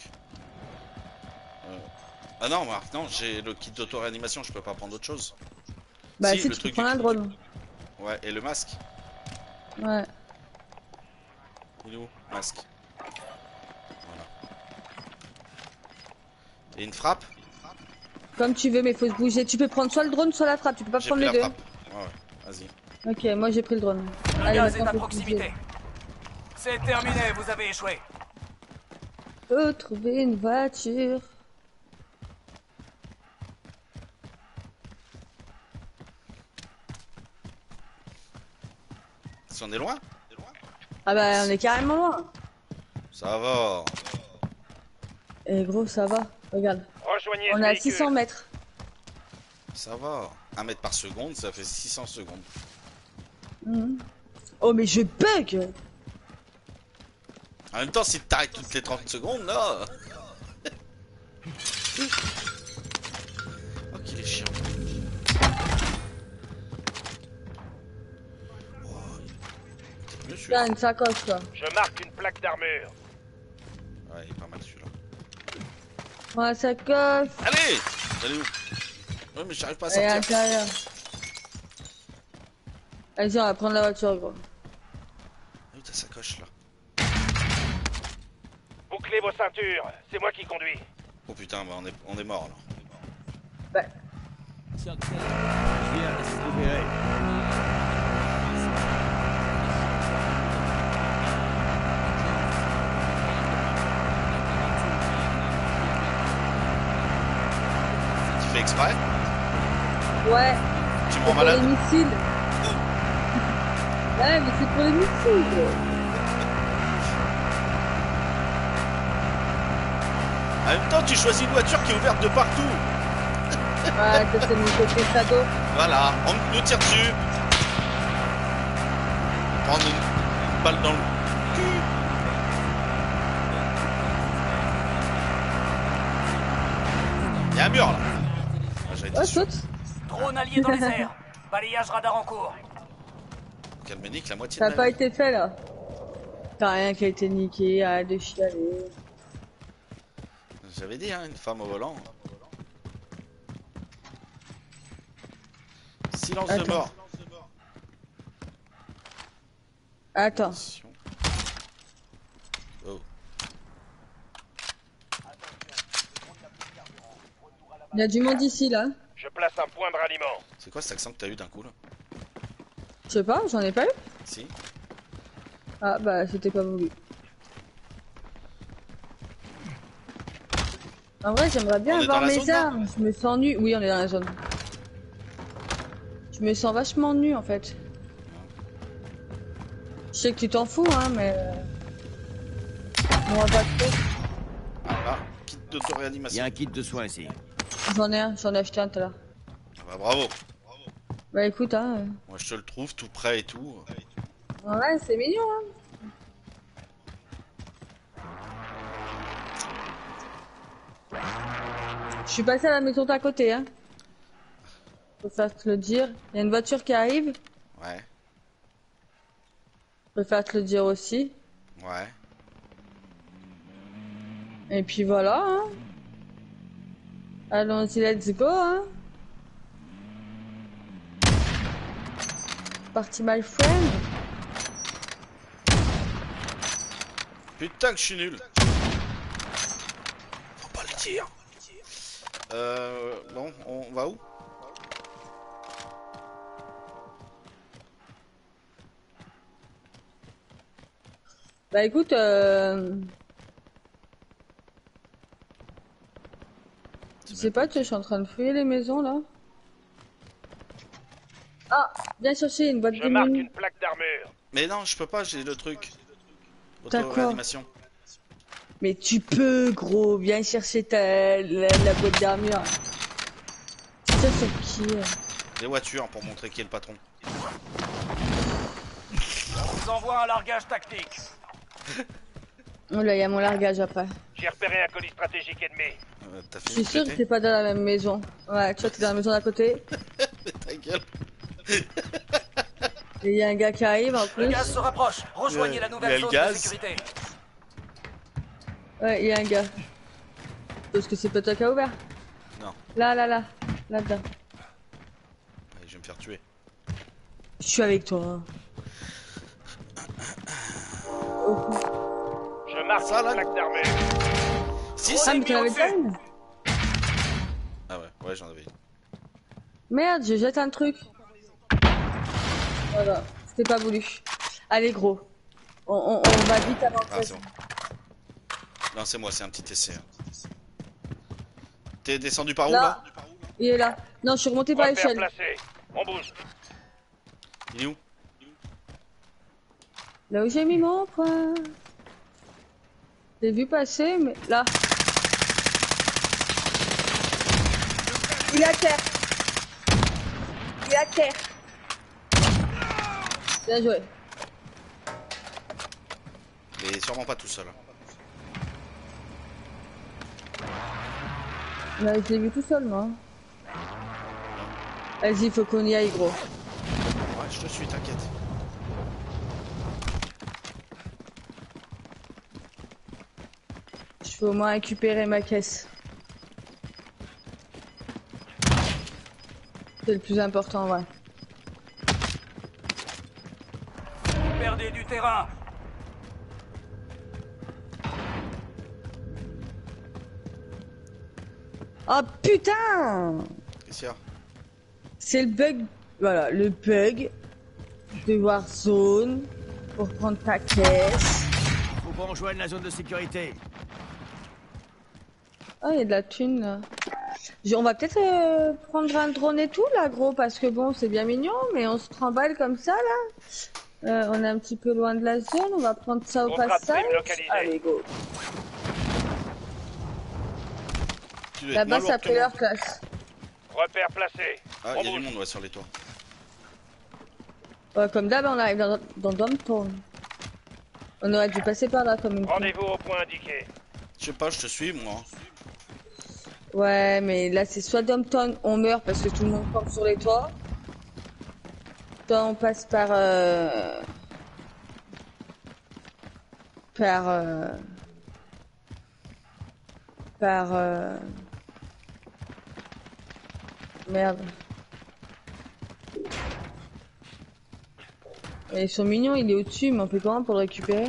Ah non, Marc, non, j'ai le kit d'auto-réanimation, je peux pas prendre autre chose. Bah Si, si, le tu truc prends du- un drone. Ouais, et le masque. Ouais. Il est où? Masque. Voilà. Et une frappe? Comme tu veux, mais faut se bouger. Tu peux prendre soit le drone, soit la frappe. Tu peux pas J'ai prendre pris les la deux. frappe. Ouais, ouais, vas-y. Ok, moi j'ai pris le drone. Le Allez, gaz est maintenant, à faut se proximité. bouger. C'est terminé, vous avez échoué. Faut trouver une voiture. Si on est loin? Ah bah on est carrément loin. Ça va. Et gros, ça va. Regarde. Rejoignez On ce est à véhicule. 600 mètres. Ça va. 1 mètre par seconde, ça fait 600 secondes. Mhm. Oh mais je bug. En même temps, si t'arrêtes toutes les 30 secondes, là... Oh, qu'il est chiant. Oh, il est mieux celui-là. Là, une sacoche, quoi. Je marque une plaque d'armure. Ouais, il est pas mal celui-là. Ouais, sacoche. Allez! Elle est où? Ouais, mais j'arrive pas à Elle est à sortir. l'intérieur. Vas-y, on va prendre la voiture, gros. Ah oui, ta sacoche, là. Bouclez vos ceintures. C'est moi qui conduis. Oh putain, bah on est mort, là. Bah, Viens, laisse libérer. Tu fais exprès? ouais. Tu me C'est rends pour les malade? missiles. Ouais, mais c'est pour les missiles. En même temps, tu choisis une voiture qui est ouverte de partout. Ouais, ça c'est mon côté sado. Voilà, on nous tire dessus. Prendre une balle dans le cul. Il y a un mur là. Ah, j'avais été Ouais, sûr. saute. Drone allié dans les airs. Balayage radar en cours. Calmenique, la moitié Ça de n'a ma pas vie. été fait là. T'as rien qui a été niqué, arrête de chialer. J'avais dit, hein, une femme au volant. Silence de Attends. mort. Attends. Attention. Oh. Il y a du monde ici là. Je place un point de ralliement. C'est quoi cet accent que t'as eu d'un coup là? Je sais pas, j'en ai pas eu. Si. Ah bah c'était pas voulu. En vrai j'aimerais bien On est avoir dans la mes zone, là armes. Je me sens nue. Oui on est dans la zone. Je me sens vachement nue en fait. Je sais que tu t'en fous hein mais... On va pas trop. Ah là, kit Il y d'auto-réanimation. a un kit de soins ici. J'en ai acheté un tout à l'heure. Ah bah bravo. Bah écoute hein. Moi je te le trouve tout prêt et tout. Ouais c'est mignon hein. Je suis passé à la maison d'à côté hein. Faut faire te le dire. Il y a une voiture qui arrive. Ouais, Je préfère te le dire aussi. ouais. Et puis voilà, hein. Allons-y, let's go, hein. Parti, my friend. Putain que je suis nul. Faut pas le dire. Bon, on va où? Bah écoute, je sais pas, tu sais, je suis en train de fouiller les maisons, là. Ah, viens chercher une boîte Je de marque mine. une plaque d'armure. Mais non, je peux pas, j'ai le truc. D'accord. Auto-réanimation. Mais tu peux, gros, viens chercher la boîte d'armure. C'est ça sur qui Des voitures pour montrer qui est le patron. On vous envoie un largage tactique. Oh là, il y a mon largage après. J'ai repéré un colis stratégique ennemi. T'as Je fini suis de sûre que péter? t'es pas dans la même maison. Ouais, tu vois, t'es dans la maison d'à côté. Ta gueule. Et il y a un gars qui arrive en Le plus. gaz se rapproche. Rejoignez la Il y a nouvelle le zone gaz. de sécurité. Ouais, il y a un gars. Parce que c'est pas toi qui a ouvert. Non, Là-dedans. allez, je vais me faire tuer. Je suis avec toi. hein. Je marque Ça, une là. plaque d'armure. Si, Ah, si. mais t'en avais pas une? Ah ouais, ouais, j'en avais une. Merde, je jette un truc. Voilà, c'était pas voulu. Allez, gros. On va vite Ah, avancer. c'est bon. Non, c'est moi, c'est un petit essai. hein. T'es descendu par où Là. là? Il est là. Non, je suis remonté par Repère l'échelle. placé. On bouge. Il est où? Là où j'ai mis mon point. J'ai vu passer, mais là. Il est à terre. Il est à terre. Bien joué. Il est sûrement pas tout seul. hein. Là, je l'ai vu tout seul, moi. Vas-y, faut qu'on y aille, gros. Ouais, je te suis, t'inquiète. Je peux au moins récupérer ma caisse. C'est le plus important, ouais. Vous perdez du terrain. Oh putain! Qu'est-ce qu'il y a? C'est le bug, voilà, le bug de Warzone pour prendre ta caisse. Faut qu'on rejoigne la zone de sécurité. Ah, il y a de la thune là. On va peut-être prendre un drone et tout là, gros, parce que bon, c'est bien mignon, mais on se trimballe comme ça là. On est un petit peu loin de la zone, on va prendre ça au Contrat de passage. prime localisé. Allez, go. Tu dois être Là-bas, moins lourd ça que fait moi. leur classe. Repère placé. Ah, On il y a du bouge. monde ouais, sur les toits. Ouais, comme d'hab, on arrive dans Downtown. On aurait dû passer par là comme une. Rendez-vous au point indiqué. Je sais pas, je te suis moi. Ouais, mais là c'est soit Dompton, on meurt parce que tout le monde campe sur les toits. Soit on passe par par par merde. Et ils sont mignons, il est au-dessus, mais on fait comment pour le récupérer?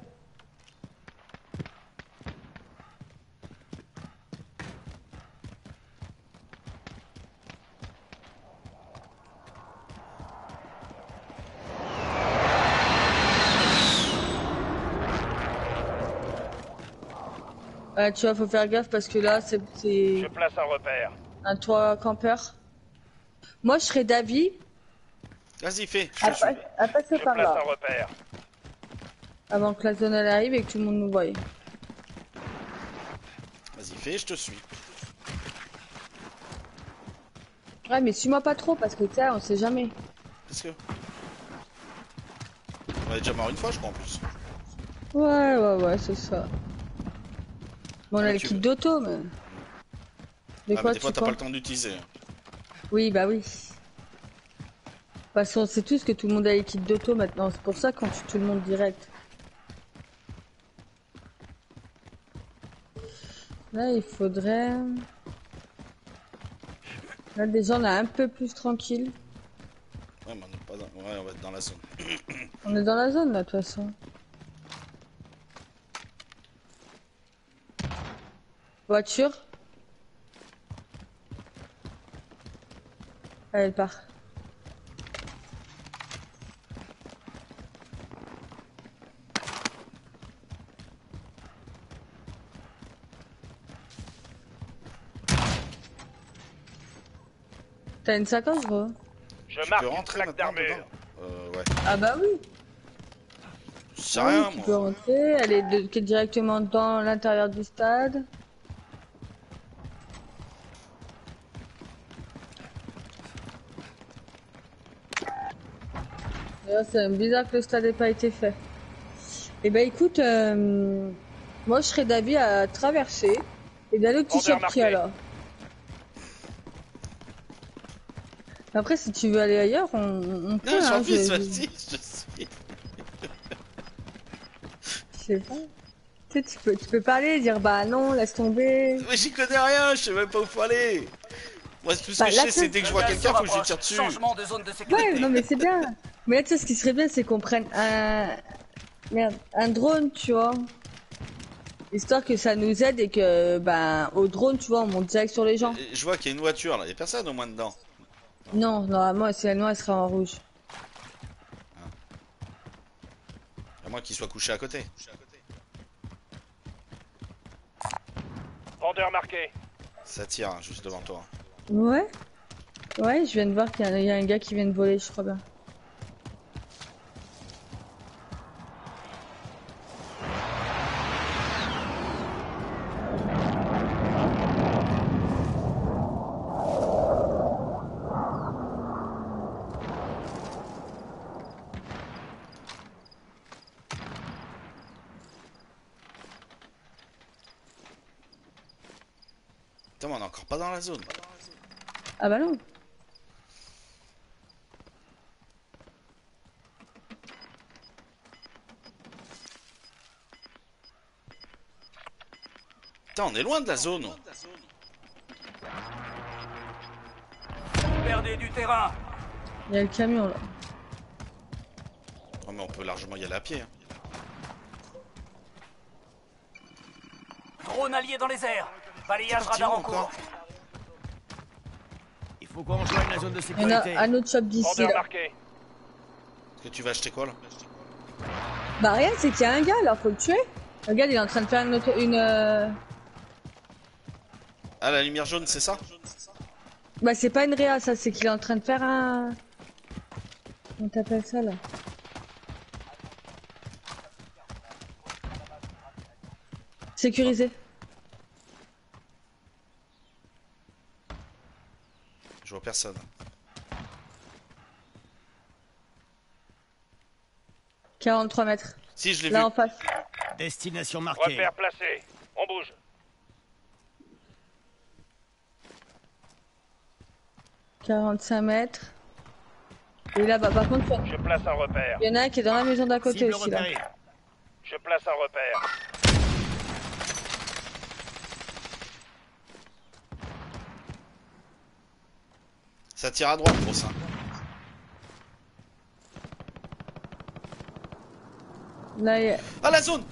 Tu vois, faut faire gaffe parce que là, c'est Je place un repère. un toit campeur. Moi, je serais d'avis Vas-y, fais, je te suis. à passer Je par place là un repère. avant que la zone elle arrive et que tout le monde nous voie. Vas-y, fais, je te suis. Ouais, mais suis-moi pas trop parce que tu sais, on sait jamais. Parce que... On est déjà mort une fois, je crois, en plus. Ouais, c'est ça. Bon, on a mais le tu kit veux. d'auto, mais. De Ah, quoi mais des fois, tu t'as pas penses? le temps d'utiliser. Oui, bah oui. Parce qu'on sait tous que tout le monde a les kits d'auto maintenant. C'est pour ça qu'on tue tout le monde direct. Là, il faudrait... Là, déjà, on est un peu plus tranquille. Ouais, mais on est pas dans... Ouais, on va être dans la zone. On est dans la zone, là, de toute façon. Voiture. Allez, elle part. T'as une sacoche, gros? Je Tu marque peux une rentrer plaque maintenant d'armure. dedans Ouais. Ah bah oui. Je sais Ah oui, rien, tu moi. peux rentrer. Elle est directement dans l'intérieur du stade. D'ailleurs, c'est bizarre que le stade n'ait pas été fait. Eh ben écoute, moi je serais d'avis à traverser et d'aller au petit Vendeur shop qu'il y a marqué. là. Après, si tu veux aller ailleurs, on peut, Non, j'en hein, pisse, vas-y, je suis. je sais pas. Tu sais, tu peux parler, dire bah non, laisse tomber. Mais j'y connais rien, je sais même pas où faut aller. Moi, tout ce Bah que je là, sais, c'est dès que je vois Le gaz quelqu'un, se faut que je lui rapproche. tire dessus. Changement de zone de Ouais, sécurité. non mais c'est bien. Mais là, tu sais, ce qui serait bien, c'est qu'on prenne un drone, tu vois. Histoire que ça nous aide et que, ben, au drone, tu vois, on monte direct sur les gens. Je vois qu'il y a une voiture là, il y a personne au moins dedans. Non, normalement, si la noire, elle sera en rouge. À moins qu'il soit couché à côté. Vendeur marqué. Ça tire hein, juste devant toi. Ouais. Ouais, je viens de voir qu'il y a un gars qui vient de voler, je crois bien. Putain, mais on est encore pas dans la zone. Ah bah non. Putain, on est loin de la zone. Vous perdez du terrain. Il y a le camion là. Oh, mais on peut largement y aller à pied. Hein. Drone allié dans les airs. Balayage Parti où radar en cours. encore? Il faut qu'on rejoigne la zone de Il y en a sécurité. un autre shop d'ici Vendeur là. marqué. Est-ce que tu vas acheter quoi là? Bah rien, c'est qu'il y a un gars là, faut le tuer. Regarde, il est en train de faire Ah, la lumière jaune, c'est ça? Bah c'est pas une réa, ça, c'est qu'il est en train de faire un... Comment t'appelles ça là? Sécurisé. Je vois personne. 43 mètres. Si, je l'ai vu. Là en face. Destination marquée. Repère placé. On bouge. 45 mètres. Et là-bas, par contre, Je place un repère. il y en a un qui est dans la maison d'à côté Cible aussi là. repérée. Je place un repère. Ça tire à droite, gros ça. Là, il y a... Ah, la zone!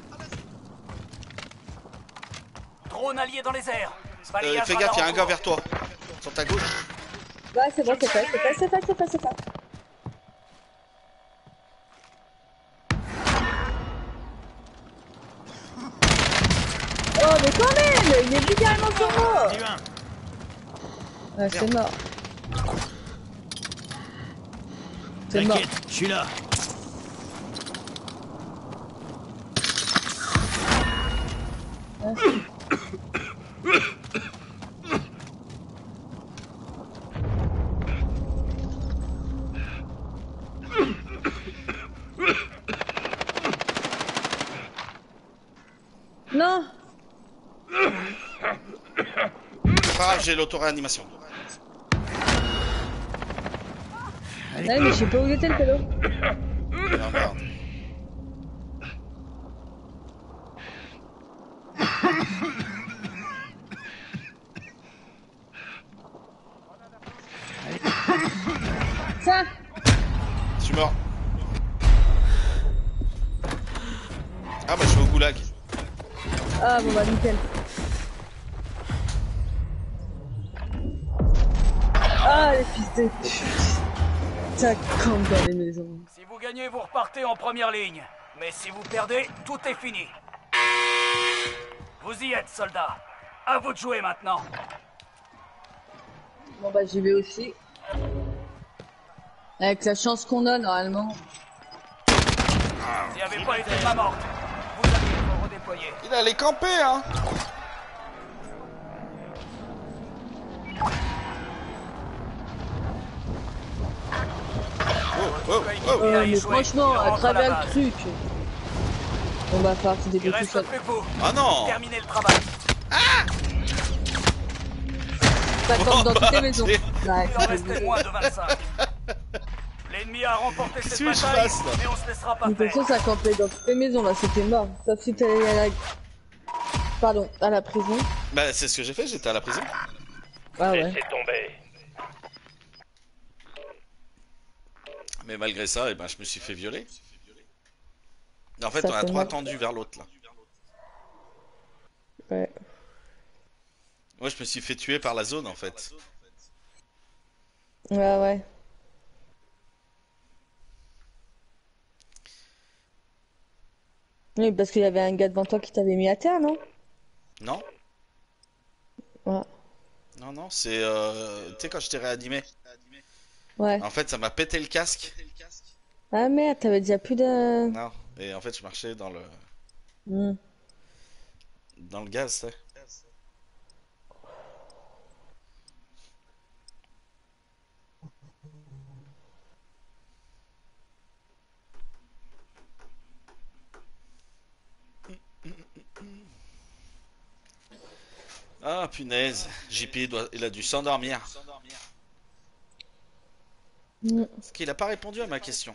Drone allié dans les airs. Balayage Fais gaffe, radar y'a en un gars cours. vers toi. Sur ta gauche. Ouais, c'est bon, c'est fait, c'est fait, c'est fait, c'est fait, c'est fait. Oh, mais quand même, il est littéralement sur moi. Dis un. Ah, c'est mort. C'est mort. T'inquiète, je suis là. Non. C'est pas grave, j'ai l'auto-réanimation. Ouais, mais je sais pas où il était le pélo. Ah, merde. Ça. Je suis mort. Ah, bah, je suis au goulag. Ah, bon, bah, nickel. Ah, les fils de pute. Ça campe dans les maisons. Si vous gagnez, vous repartez en première ligne. Mais si vous perdez, tout est fini. Vous y êtes, soldats. À vous de jouer maintenant. Bon, bah, j'y vais aussi. Avec la chance qu'on a, normalement. S'il n'y avait pas été de ma morte, vous alliez vous redéployer. Il allait camper, hein. Oh, oh, oh. Mais franchement, à travers le truc. On va falloir se Il débrouiller tout reste seul. plus que vous. Ah non. Terminez le travail. Ça campe dans toutes les bah, maisons. c'est- Ouais, Il en restait moins de 25. L'ennemi a remporté cette Qu'est-ce que je bataille, fasse, là mais on se laissera pas de toute faire. façon, ça campait dans toutes les maisons, là. C'était mort. Sauf si t'allais à la... Pardon, à la prison. Bah, c'est ce que j'ai fait, j'étais à la prison. Ah ouais. Laissez tomber. Mais malgré ça, eh ben, je me suis fait violer. En fait, Ça on a fait trop mal. attendu vers l'autre, là. Ouais. Moi, je me suis fait tuer par la zone, en fait. Ouais, ouais. Oui, parce qu'il y avait un gars devant toi qui t'avait mis à terre, non? Non? Ouais. Non, non, c'est... Tu sais, quand je t'ai réanimé, Ouais. en fait, ça m'a pété le casque. Ah merde, t'avais déjà plus de... Non. Et en fait, je marchais dans le... Hmm. Dans le gaz, tu sais. Ah, punaise. JP, il a dû s'endormir. Hmm. Parce qu'il a pas répondu à ma question.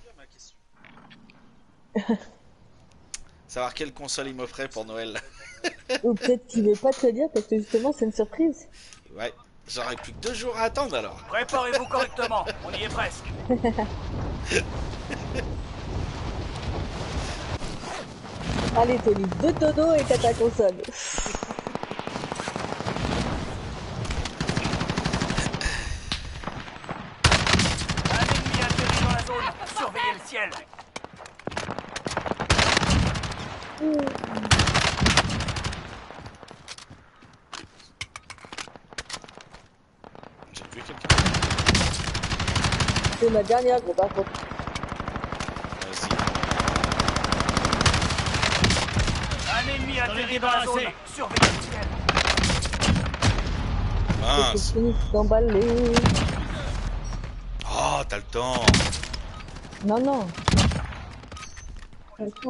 Savoir quelle console il m'offrait pour Noël. Ou peut-être qu'il veut pas te le dire parce que justement c'est une surprise. Ouais, j'aurais plus que 2 jours à attendre alors. Préparez-vous correctement, on y est presque. Allez Tony, 2 dodo et t'as ta console. Un ennemi atterri dans la zone, surveillez le ciel. J'ai tué quelqu'un. C'est ma dernière gros par contre. Vas-y. Un ennemi atterri dans la débarrasser. zone, surveillez le ciel. Mince. C'est fini d'emballer. Oh, t'as le temps. Non, non. Attends.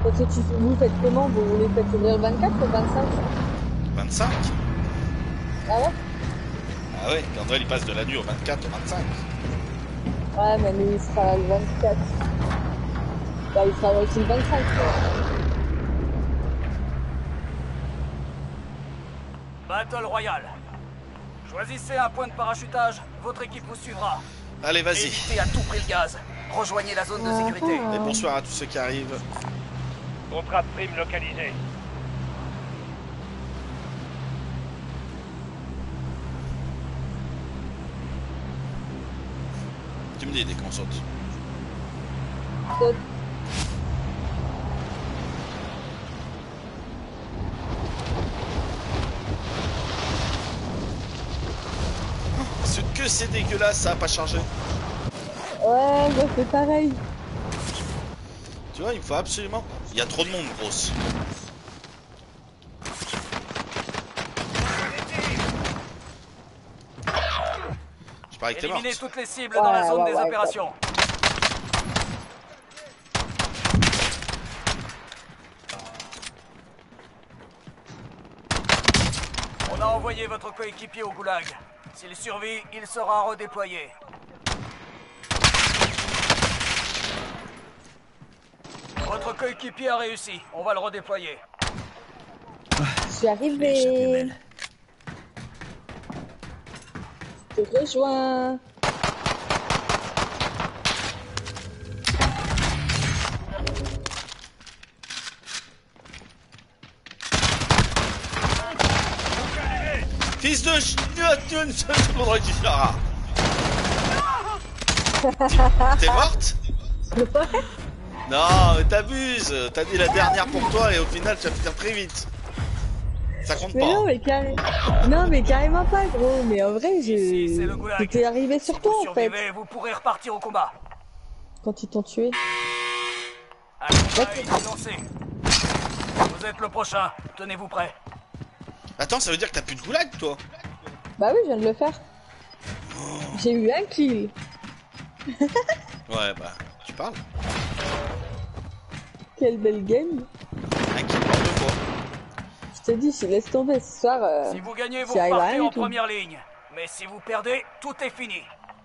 Parce que vous faites comment? Vous voulez peut-être ouvrir le 24 ou le 25? 25? Ah ouais? Ah ouais, Père Noël il passe de la nuit au 24 au 25. Ouais, mais lui il sera là le 24. Bah, il sera là aussi le 25. Quoi. Battle Royale. Choisissez un point de parachutage, votre équipe vous suivra. Allez, vas-y. Évitez à tout prix le gaz. Rejoignez la zone de sécurité. Et bonsoir à tous ceux qui arrivent. Contrat de prime localisé. Tu me dis dès qu'on saute. Saute. Ce que c'est dégueulasse, ça a pas changé. Ouais, bah, c'est pareil. Tu vois, il me faut absolument... Il y a trop de monde, grosse. Je parie que t'es morte. Éliminez toutes les cibles dans la zone des opérations. On a envoyé votre coéquipier au goulag. S'il survit, il sera redéployé. Votre coéquipier a réussi. On va le redéployer. Je suis arrivée. Je te rejoins. Fils de T'es morte? Non, t'abuses. T'as dit la dernière pour toi et au final tu vas finir très vite. Ça compte Mais pas. non, mais carrément pas, gros. Mais en vrai, Ici, c'est le goulag. j'étais arrivé sur Si toi, vous en fait. survivez, vous pourrez repartir au combat. Quand ils t'ont tué. Un combat est lancé. Vous êtes le prochain. Tenez-vous prêts. Attends, ça veut dire que t'as plus de goulag, toi? Bah oui, je viens de le faire. J'ai eu un kill. Ouais, bah, tu parles. Quelle belle game. Un kill par 2 fois. Je te dis, je laisse tomber ce soir. Si vous gagnez, vous j'y arrive à partez rien en du tout. première ligne. Mais si vous perdez, tout est fini.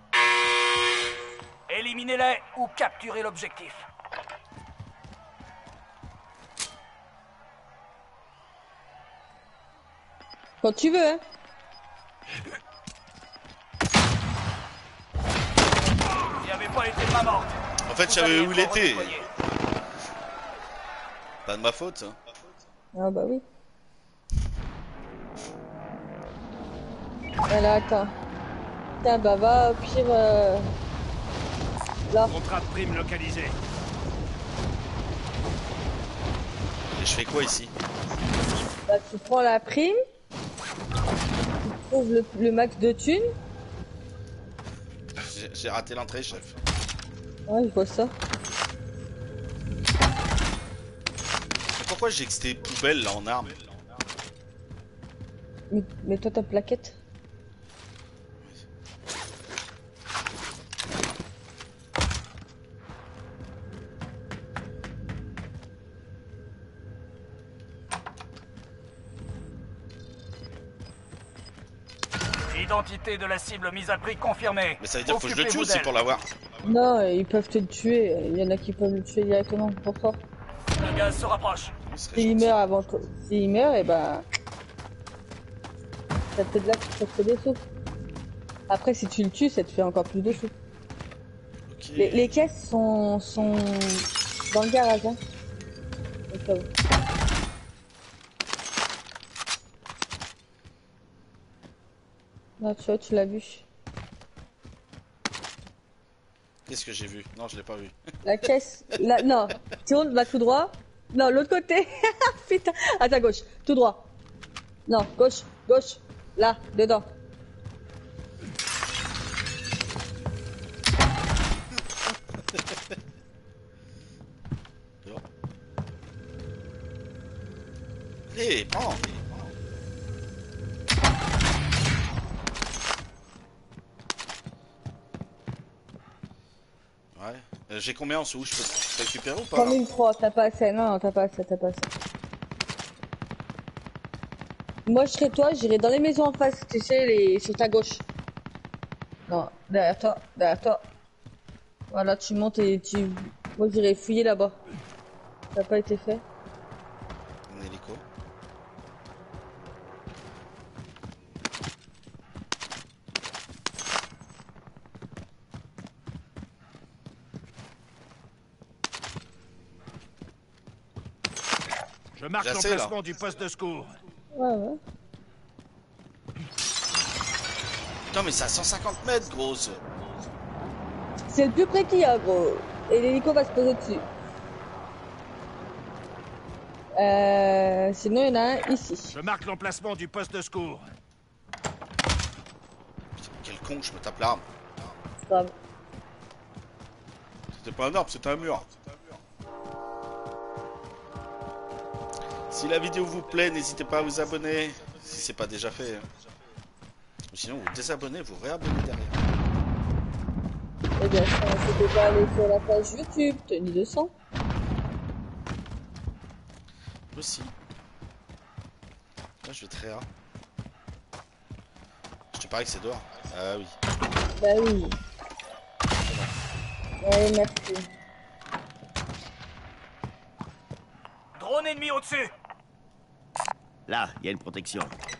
Éliminez-les ou capturez l'objectif. Quand tu veux, hein. Vous n'y avez pas été de ma morte. En fait, je Vous savais allez où il être était. redéployé. Pas de ma faute, ça. Ah bah oui. Alors attends. Tiens, bah va au pire... là. Contrat de prime localisé. Et je fais quoi ici? Bah, tu prends la prime. Tu trouves le max de thunes. J'ai raté l'entrée, chef. Ouais, je vois ça. Mais pourquoi j'ai que ces poubelles là en armes? Mais toi, ta plaquette. Identité de la cible mise à prix confirmée. Mais ça veut dire faut que je le tue Occupez-vous aussi d'elle. pour l'avoir. Non, ils peuvent te le tuer. Il y en a qui peuvent le tuer directement pour toi. Le gaz se rapproche. Il serait S'il gentil. meurt avant toi. S'il meurt, et bah... ça te fait de là que ça te fait des sous. Après, si tu le tues, ça te fait encore plus de sous. Ok. Les caisses sont dans le garage, hein. Au cas où. Là, tu vois, tu l'as vu. Qu'est-ce que j'ai vu? Non, je l'ai pas vu. La caisse, non, tourne, va tout droit. Non, l'autre côté. Putain, à ta gauche, tout droit. Non, gauche, gauche. Là, dedans. Allez, prends. Ouais. J'ai combien en sous? Je peux récupérer ou pas là? 3003, t'as pas assez. Non, non, t'as pas assez, t'as pas assez. Moi, je serais toi, j'irais dans les maisons en face, tu sais, sur ta gauche. Non, derrière toi, derrière toi. Voilà, tu montes et tu... Moi, j'irais fouiller là-bas. Ça n'a pas été fait. Un hélico. Je marque J'ai assez, l'emplacement du poste de secours. Ouais, ouais. Putain, mais c'est à 150 mètres, grosse. C'est le plus près qu'il y a, gros. Et l'hélico va se poser dessus. Sinon, il y en a un ici. Je marque l'emplacement du poste de secours. Putain, quel con, je me tape l'arme. C'est grave. C'était pas un arbre, c'était un mur. Si la vidéo vous plaît, n'hésitez pas à vous abonner, si c'est pas déjà fait. Ou sinon, vous désabonnez, vous réabonnez derrière. Eh bien, ça, c'était pas aller sur la page YouTube, Tony 200. Aussi. Là, je vais très rare. Je te parie que c'est dehors. Ah oui. Bah oui. Ouais, merci. Drone ennemi au-dessus. Là, il y a une protection.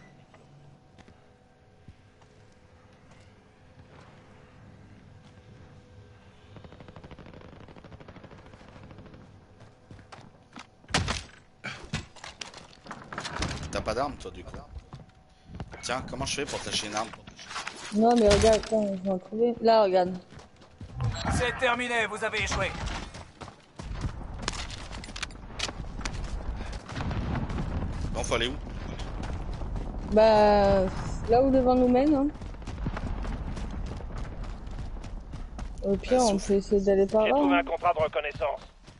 T'as pas d'arme, toi, du coup. Tiens, comment je fais pour tâcher une arme? Non, mais regarde, attends, je vais en trouver. Là, regarde. C'est terminé, vous avez échoué. Bon, faut aller où? Bah, là où le vent nous mène, hein. Au pire, on peut essayer d'aller par J'ai là. trouvé Hein. un contrat de reconnaissance.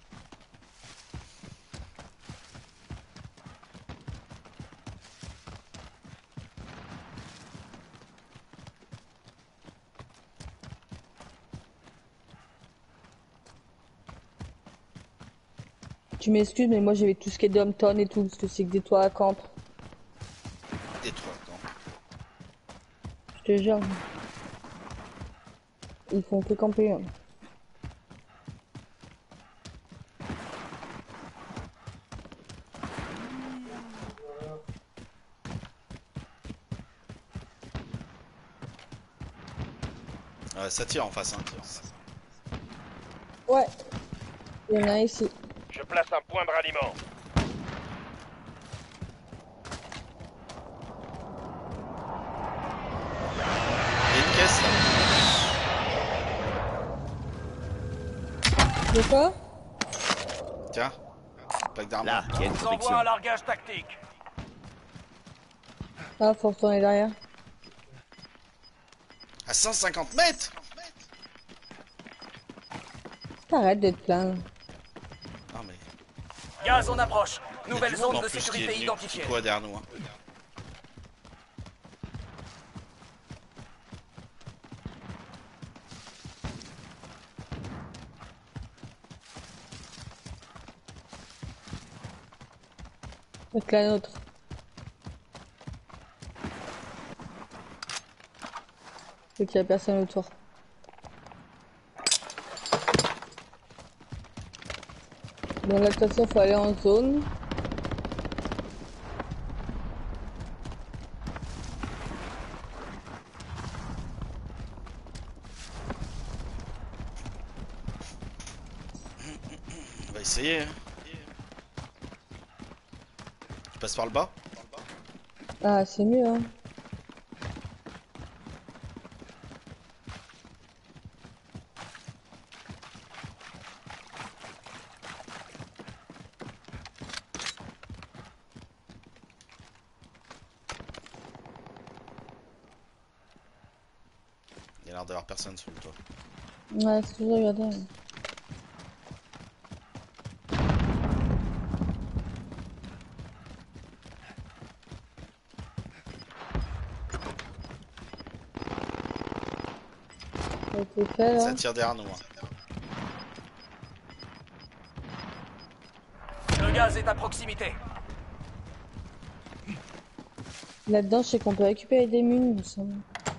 Tu m'excuses, mais moi j'avais tout ce qui est Dumpton et tout, parce que c'est que des toits à camp. Des trois, attends. Je te jure. Ils font que camper. Hein. Ça tire en face, hein. Ouais. Il y en a un ici. Je place un point de ralliement. Il y a une caisse, là. De quoi? Tiens. Pack d'armes. Là, il y a une Je vous protection. envoie un largage tactique. Ah, faut retourner derrière. À 150 mètres? T'arrêtes de te plaindre. Non, mais... Gaz en approche. il y a Nouvelle du zone monde, en de plus, sécurité qui est venu, identifiée. qui court derrière nous, hein. Avec la nôtre. Faut qu'il y a personne autour. Bon, là, de toute façon, faut aller en zone. On va essayer, hein. Tu passes par le bas? Ah, c'est mieux, hein. Il y a l'air d'avoir personne sur le toit. Ouais, c'est toujours regardé. Ça a été fait, là. Ça tire derrière nous, hein. gaz est à proximité. Là-dedans, je sais qu'on peut récupérer des munes, il me semble.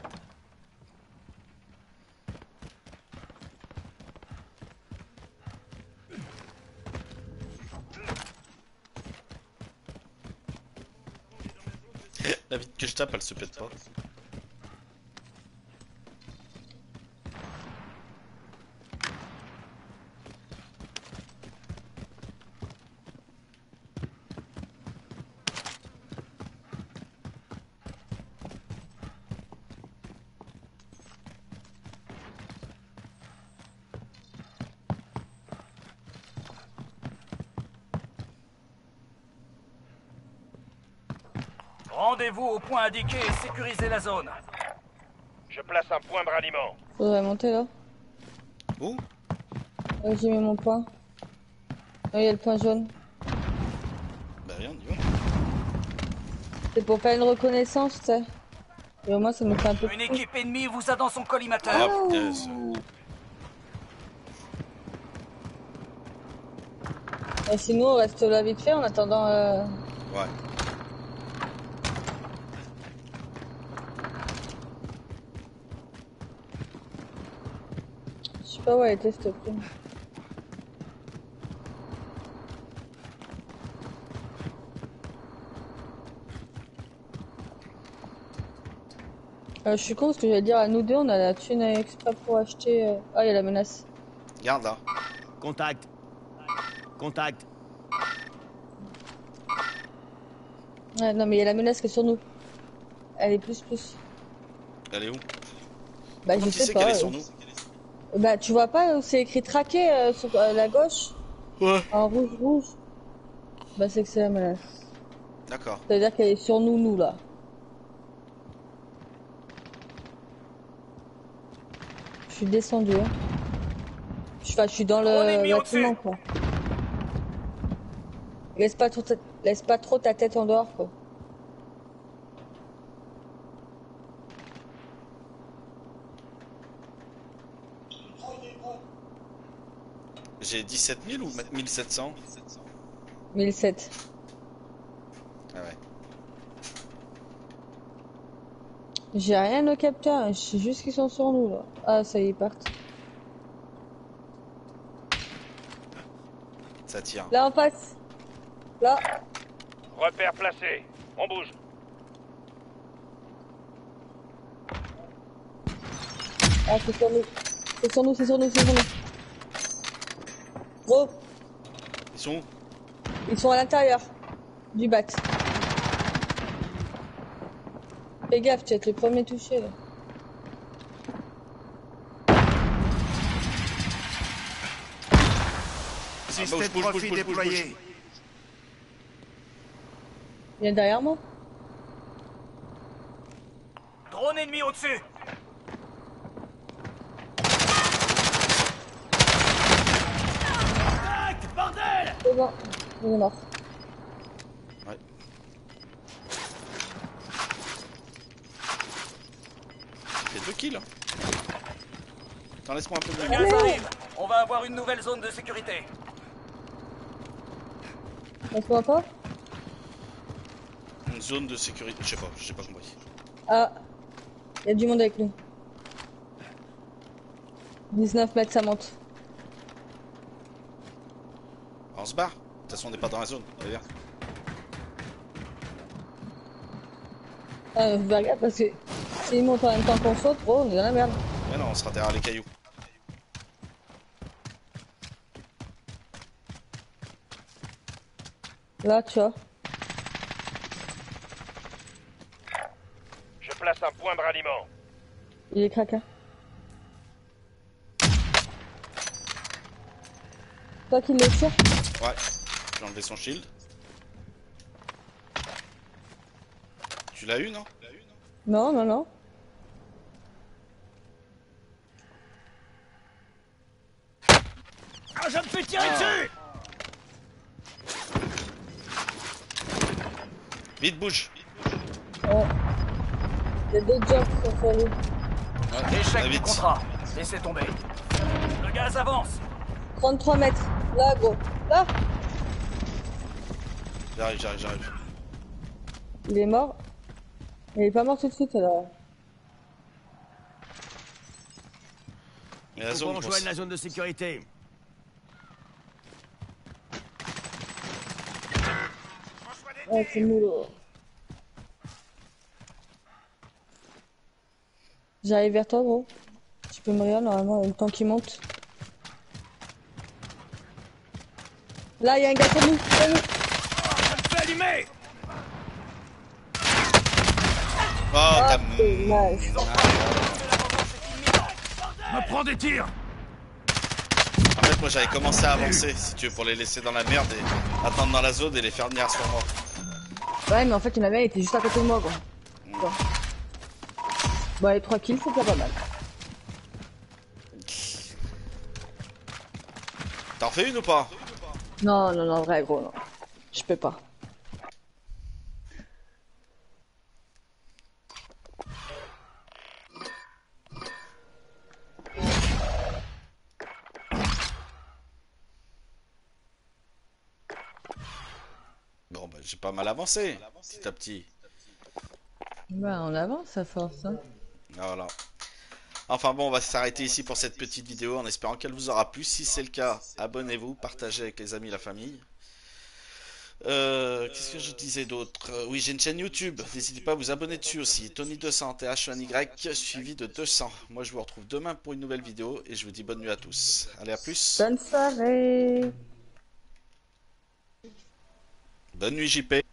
La vitre que je tape, elle se pète pas. Rendez-vous au point indiqué et sécurisez la zone. Je place un point de ralliement. Faudrait monter là. Où? J'ai mis mon point. Ah, il y a le point jaune. Bah rien, on y va. C'est pour faire une reconnaissance, tu sais. Et au moins, ça me fait un peu. Une équipe ennemie vous a dans son collimateur. Ah, yes. Et sinon, on reste là vite fait en attendant. Ouais. Je sais pas où elle était cette prime. Je suis con parce que j'allais dire à nous deux, on a la thune exprès pour acheter. Ah, il y a la menace. Regarde là. Contact. Contact. Ouais, non, mais il y a la menace qui est sur nous. Elle est plus. Elle est où? Bah, Comment je tu sais sais pas. qu'elle est sur nous? Bah, tu vois pas où c'est écrit traqué sur la gauche? Ouais. En rouge. Bah, c'est que c'est la menace. D'accord. Ça veut dire qu'elle est sur nous, là. Je suis descendu. Hein. Je suis dans Drone le ennemi bâtiment, au-dessus. quoi. Laisse pas trop ta tête en dehors, quoi. J'ai 17 000 ou 1700? 1007. Ah ouais. J'ai rien au capteur, je sais juste qu'ils sont sur nous, là. Ah, ça y est, ils partent. Ça tire. Là, en face. Là. Repère placé. On bouge. Ah, c'est sur nous. C'est sur nous. Gros, Ils sont où? ils sont à l'intérieur du bat. Fais gaffe, tu vas être le premier touché, là. Système profil déployé. Il est derrière moi. Drone ennemi au-dessus. Bordel! C'est bon, il est mort. Ouais. J'ai fait 2 kills. Attends, laisse-moi un peu Le de gaz arrive. On va avoir une nouvelle zone de sécurité. Laisse-moi pas. Une zone de sécurité. Je sais pas, j'ai pas compris. Ah, il y a du monde avec nous. 19 mètres, ça monte. On se barre. De toute façon, on n'est pas dans la zone. Allez, viens. Fais gaffe parce que s'ils montent en même temps qu'on saute, gros, on est dans la merde. Mais non, on sera derrière les cailloux. Là, tu vois. Je place un point de ralliement. Il est craqué. Toi qui le tire. Ouais. J'ai enlevé son shield. Tu l'as eu, non? Non. Ah, je me fais tirer dessus! Vite, bouge. Ouais. Il y a d'autres gens qui sont sur lui. Ouais, Échec du vite. contrat. Laissez tomber. Le gaz avance. 33 mètres. Là, gros. Là. J'arrive. Il est mort. Il est pas mort tout de suite alors. Mais la Faut zone, qu'on rejoigne la zone de sécurité. Ouais, c'est nul. J'arrive vers toi, gros. Tu peux me regarder normalement le temps qu'il monte. Là, il y a un gars sur nous. Sur nous. Ça me fait allumer. Oh, t'as... Dommage. Me prends des tirs. En fait, moi j'avais commencé à avancer, si tu veux, pour les laisser dans la merde et attendre dans la zone et les faire venir sur moi. Ouais, mais en fait, il y en avait un, il était juste à côté de moi, gros. Bon, bon les 3 kills, c'est déjà pas mal. T'en fais une ou pas? Non, non, non, vrai, gros, non. Je peux pas. Bon, bah j'ai pas mal avancé, petit à petit. Bah, on avance à force, hein. Voilà. Enfin bon, on va s'arrêter ici pour cette petite vidéo en espérant qu'elle vous aura plu. Si c'est le cas, abonnez-vous, partagez avec les amis, la famille. Qu'est-ce que je disais d'autre? Oui, j'ai une chaîne YouTube. N'hésitez pas à vous abonner dessus aussi. Tony200, TH1Y, suivi de 200. Moi, je vous retrouve demain pour une nouvelle vidéo et je vous dis bonne nuit à tous. Allez, à plus. Bonne soirée. Bonne nuit, JP.